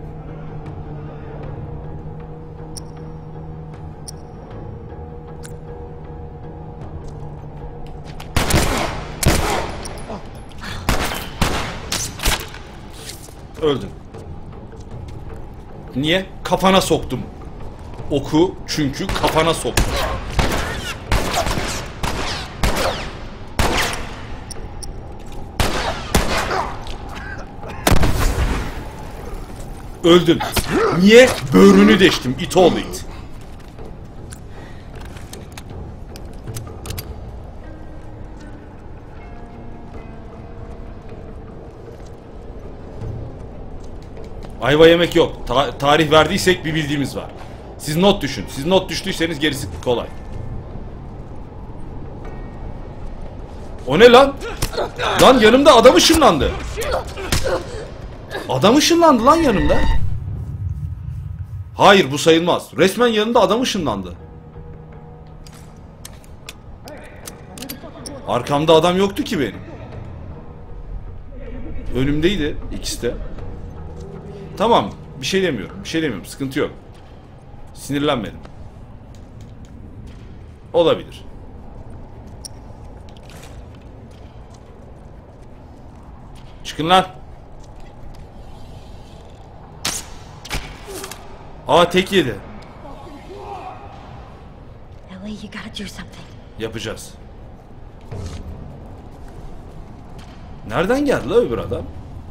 Öldün. Niye? Kafana soktum. Oku çünkü kafana soktum. Öldün. Niye? Böğrünü deştim. İt oğlu it. Ayva yemek yok. Tarih verdiysek bir bildiğimiz var. Siz not düşün. Siz not düştüyseniz gerisi kolay. O ne lan? Lan yanımda adam ışınlandı. Adam ışınlandı lan yanımda. Hayır bu sayılmaz. Resmen yanında adam ışınlandı. Arkamda adam yoktu ki benim. Önümdeydi ikisi de. Tamam, bir şey demiyorum. Bir şey demiyorum. Sıkıntı yok. Sinirlenmedim. Olabilir. Çıkın lan. Aa tek yedi. Ellie, you gotta do something. Yapacağız. Nereden geldi la öbür adam?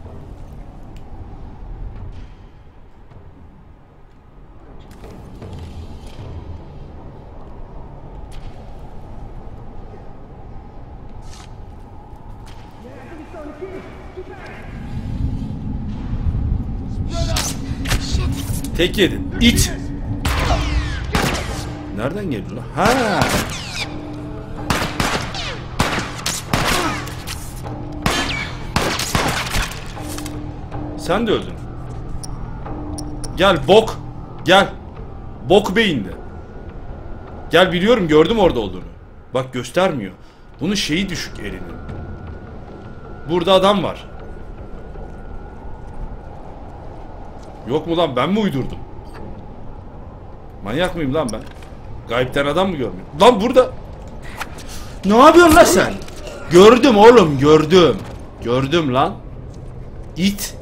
Tek yedin. İt. Nereden geldi lan? Ha. Sen de öldün. Gel bok. Gel. Bok beyinli. Gel biliyorum gördüm orada olduğunu. Bak göstermiyor. Bunun şeyi düşük elinin. Burada adam var. Yok mu lan ben mi uydurdum? Manyak mıyım lan ben? Gayipten adam mı görmüyorum? Lan burada. Ne yapıyorsun lan sen? Gördüm oğlum gördüm. Gördüm lan. İt.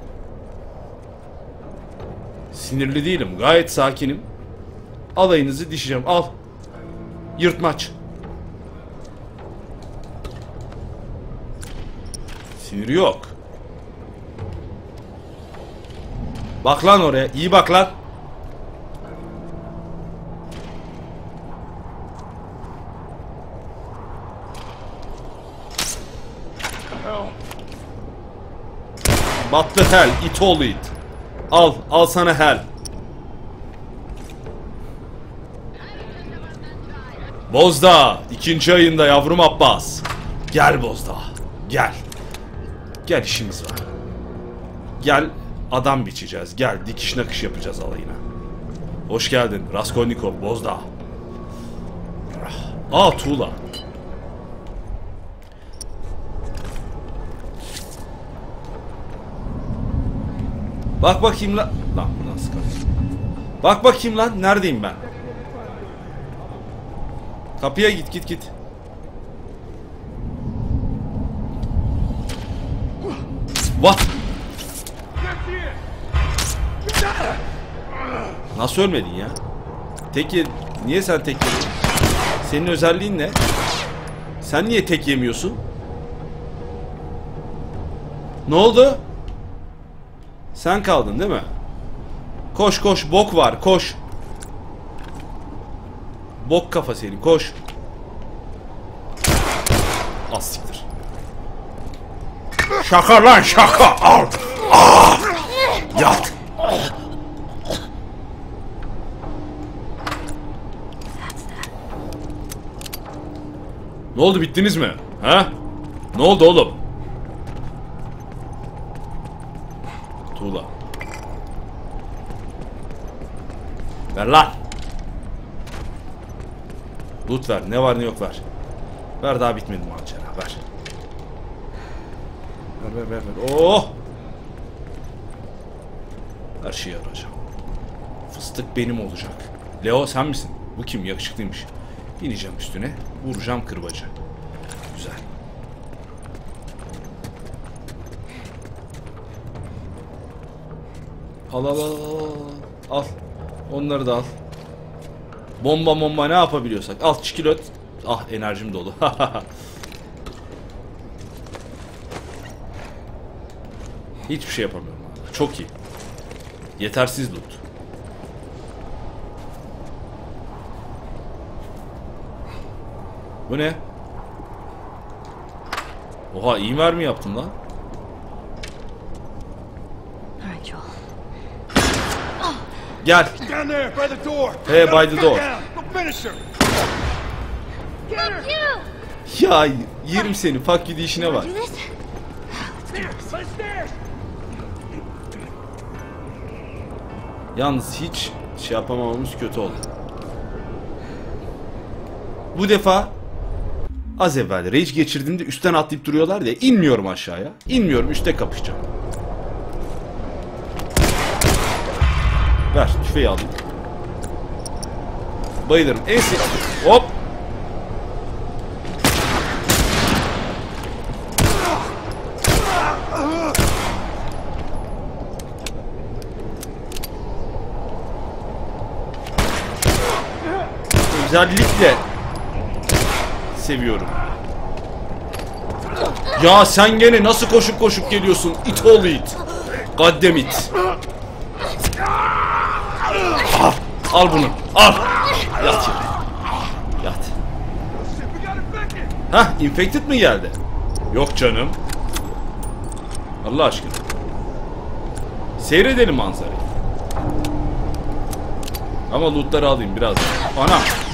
Sinirli değilim. Gayet sakinim. Alayınızı dişeceğim. Al. Yırtmaç. Siniri yok. Bak lan oraya. İyi bak lan. Battı hell. It oğlu it. Al. Al sana hell. Bozdağ. 2. ayında yavrum Abbas. Gel Bozdağ. Gel. Gel işimiz var. Gel. Adam biçeceğiz. Gel dikiş nakış yapacağız alayına. Hoş geldin Raskolnikov Bozdağ. Aa tuğla. Bak bakayım lan. Lan nasıl kapı? Bak bakayım lan neredeyim ben? Kapıya git git git. What? Nasıl ölmedin ya? Tek ye... Niye sen tek yedin? Senin özelliğin ne? Sen niye tek yemiyorsun? Ne oldu? Sen kaldın değil mi? Koş koş bok var koş. Bok kafa senin koş. Az siktir. Şaka lan şaka al. Ah! Yat. Ne oldu bittiniz mi? Ha? Ne oldu oğlum? Tuğla. Ver lan. Loot ver. Ne var ne yok ver. Ver, daha bitmedi macera. Ver. Ver. Oh! Her şeyi arayacağım. Fıstık benim olacak. Leo sen misin? Bu kim? Yakışıklıymış. İneceğim üstüne. Vuracağım kırbacı. Güzel. Al. Onları da al. Bomba ne yapabiliyorsak. Al çikilot. Ah, enerjim dolu. Hiçbir şey yapamıyorum abi. Çok iyi. Yetersiz loot. Bu ne? Oha, iyi mermi yaptım lan. Alright, Joel. Gel. Down there, by the door. Hey, by the door. Go finish her. Fuck you! Ya yerim seni. Fuck you işine bak. Do this? Yalnız hiç şey yapamamamız kötü oldu. Bu defa az evvel rage geçirdiğimde üstten atlayıp duruyorlar diye inmiyorum aşağıya. İnmiyorum, üstte kapışacağım. Ver, tüfeği alayım. Bayılırım. Hop! Özellikle seviyorum. Ya sen gene nasıl koşup geliyorsun? It oğlu it. Goddamn it. Al bunu. Al. Yat yere. Yat. Hah, infected mi geldi? Yok canım. Allah aşkına. Seyredelim manzarayı. Ama lootları alayım biraz. Ana.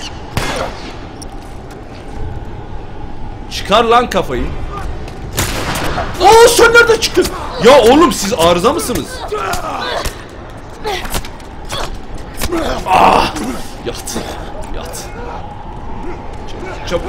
Çıkar lan kafayı. Aa, sen nerede çıktın? Ya oğlum, siz arıza mısınız? Ah! Yat. Yat. Çabuk.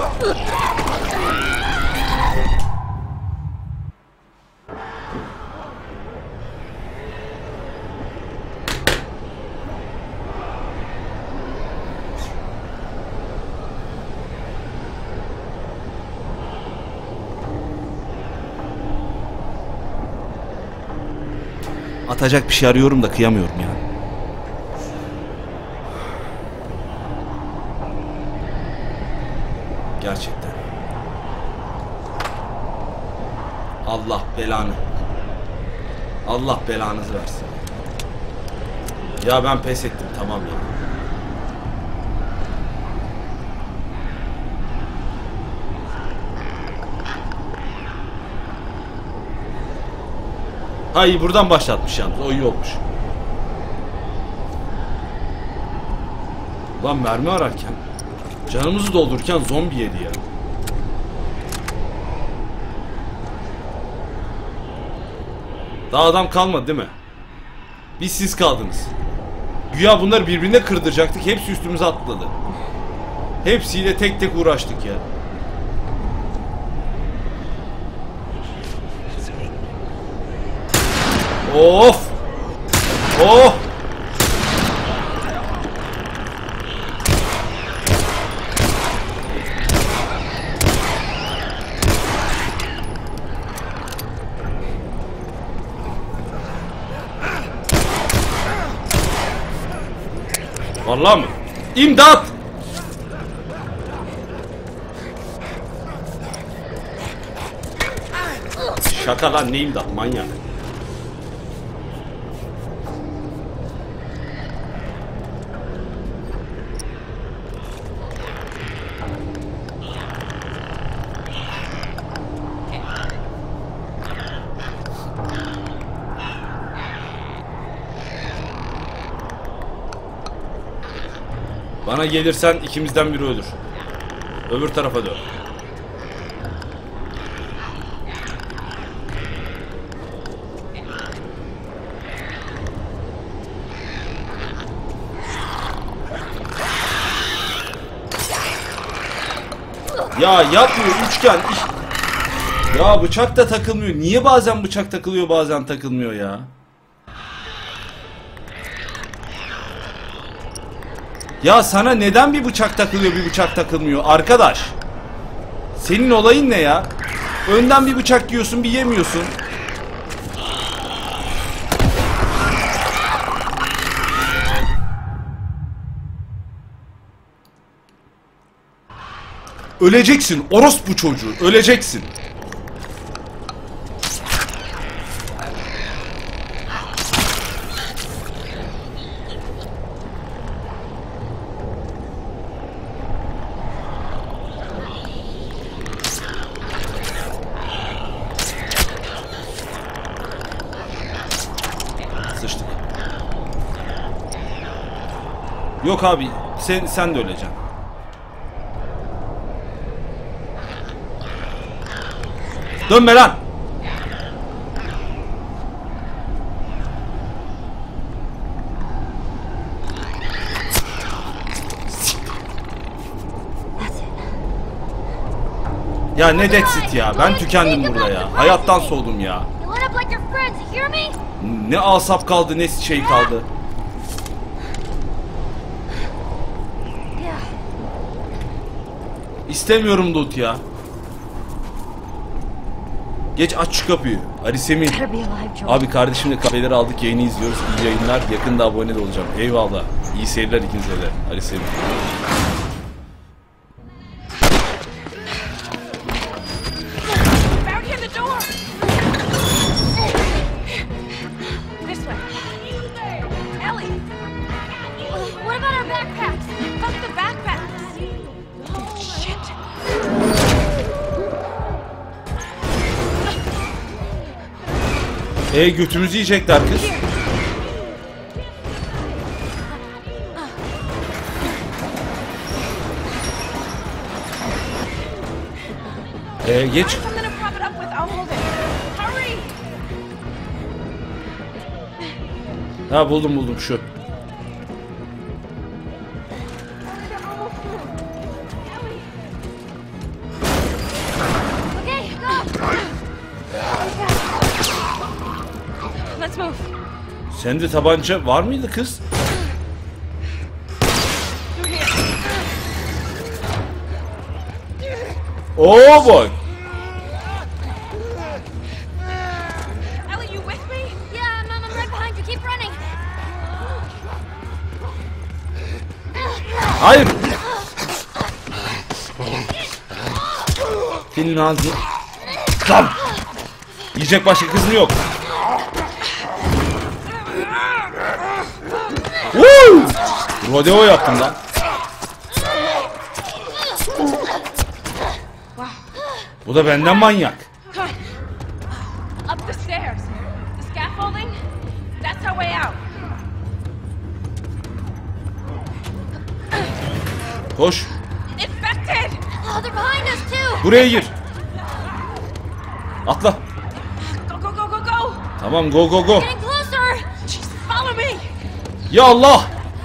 Atacak bir şey arıyorum da kıyamıyorum ya. Gerçekten. Allah belanı. Allah belanızı versin. Ya ben pes ettim, tamam ya. Ha, iyi, buradan başlatmış yalnız. O iyi olmuş. Lan mermi ararken, canımızı doldururken zombi yedi ya. Daha adam kalmadı değil mi? Biz siz kaldınız. Güya bunları birbirine kırdıracaktık. Hepsi üstümüze atladı. Hepsiyle tek tek uğraştık ya. Of! Oh! Vallahi mı? İmdat! Şaka lan, ne imdat, manyak. Bana gelirsen ikimizden biri ölür. Öbür tarafa dön. Ya yapmıyor üçgen. Ya bıçak da takılmıyor. Niye bazen bıçak takılıyor bazen takılmıyor ya? Ya sana neden bir bıçak takılıyor bir bıçak takılmıyor arkadaş? Senin olayın ne ya? Önden bir bıçak yiyorsun bir yemiyorsun. Öleceksin orospu çocuğu, öleceksin. Sıçtık. Yok abi, sen de öleceksin. Dönme lan! Ya ne that's it ya. Ben tükendim burada ya. Hayattan soğudum ya. Ne asap kaldı ne şey kaldı. İstemiyorum loot ya. Geç aç şu kapıyı. Arisem'in. Abi kardeşimle kahveleri aldık, yayını izliyoruz. İyi yayınlar. Yakında abone de olacağım. Eyvallah. İyi seyirler ikinize de. Arisem'in. Götümüzü yiyecekler kız. Geç. Ha buldum şu. Sende tabanca var mıydı kız? Oh boy. Ellie, you with me? Yeah, I'm right behind you. Keep running. Hayır. Senin ağzını. Tam. Yiyecek başka kızın yok. Woo! Rodeo yaptım lan. Bu da benden manyak. Up the stairs. The scaffolding. That's our way out. Koş. Infected. Oh, they're behind us too. Buraya gir. Atla. Go go go go go. Tamam go go go. Getting closer. Jesus, follow me. Ya Allah.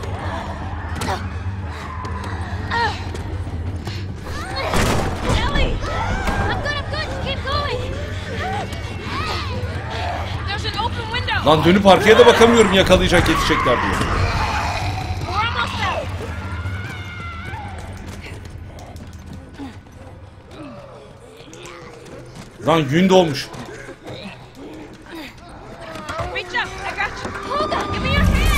Ellie. I'm good. Keep going. There's an open window. Lan dönüp arkaya da bakamıyorum yakalayacak yetişecekler diye. We're almost out. Lan gün doğmuş. Reach up. I got you. Hold on. Give me your hand.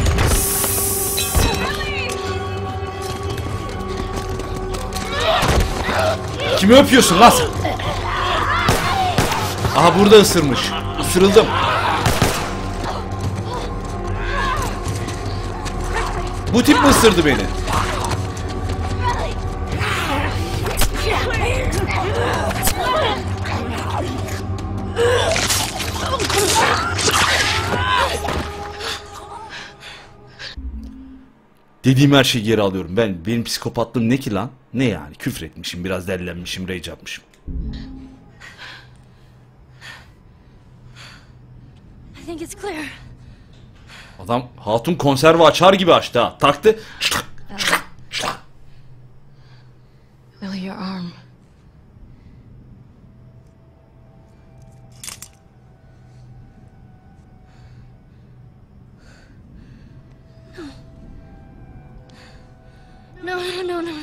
Ellie. Kimi öpüyorsun lan sen? Aha burada ısırmış. Isırıldım. Bu tip mi ısırdı beni? Dediğim her şeyi geri alıyorum. Benim psikopatlığım ne ki lan? Ne yani? Küfür etmişim, biraz dellenmişim, rage yapmışım. I think it's clear. Adam hatun konserve açar gibi açtı ha. Taktı. Ellie, your arm. No, no, no, no, no.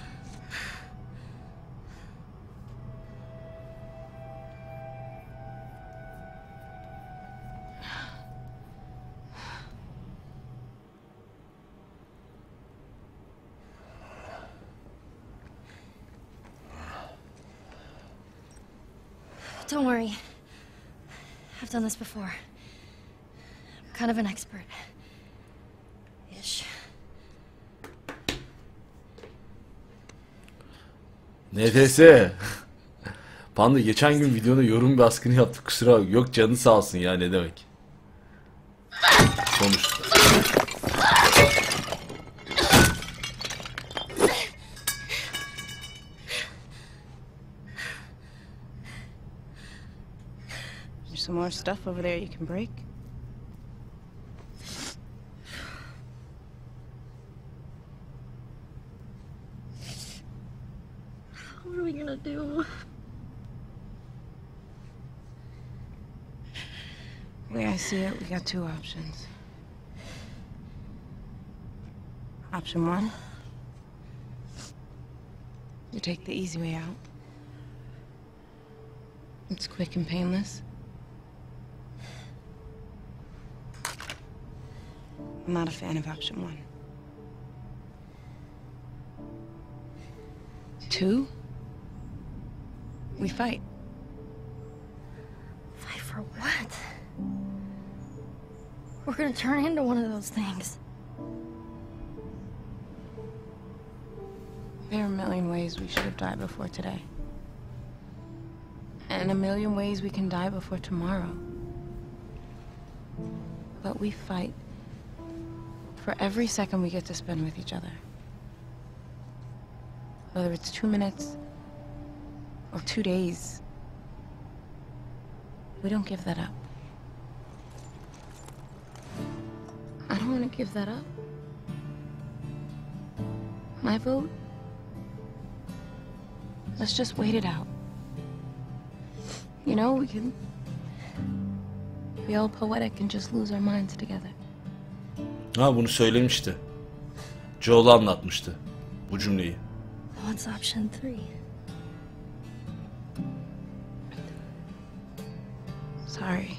Don't worry. I've done this before. I'm kind of an expert. Ish. NTS. Panda geçen gün videonun yorum baskını yaptık, kusura bakma. Yok canı sağ olsun ya, ne demek. Sonuçta. There's some more stuff over there you can break. What are we gonna do? The way I see it, we got two options. Option one, you take the easy way out. It's quick and painless. I'm not a fan of option one. Two, we fight. Fight for what? We're gonna turn into one of those things. There are a million ways we should have died before today. And a million ways we can die before tomorrow. But we fight for every second we get to spend with each other. Whether it's 2 minutes or 2 days, we don't give that up. I don't want to give that up. My vote? Let's just wait it out. You know, we can be all poetic and just lose our minds together. Ha, bunu söylemişti. Joel'a anlatmıştı bu cümleyi. What's option 3? Sorry.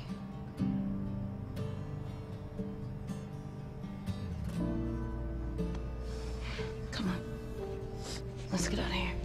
Come on. Let's get out of here.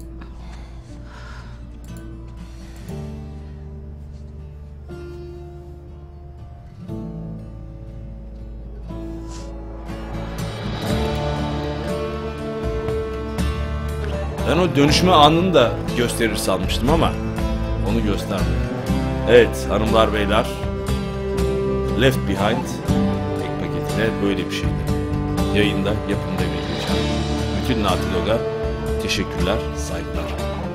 Ben o dönüşme anını da gösterir sanmıştım ama onu göstermedi. Evet hanımlar beyler, Left Behind tek paketiyle böyle bir şeydi. Yayında, yapımda bir geçen. Bütün Naughty Dog'a teşekkürler, saygılar.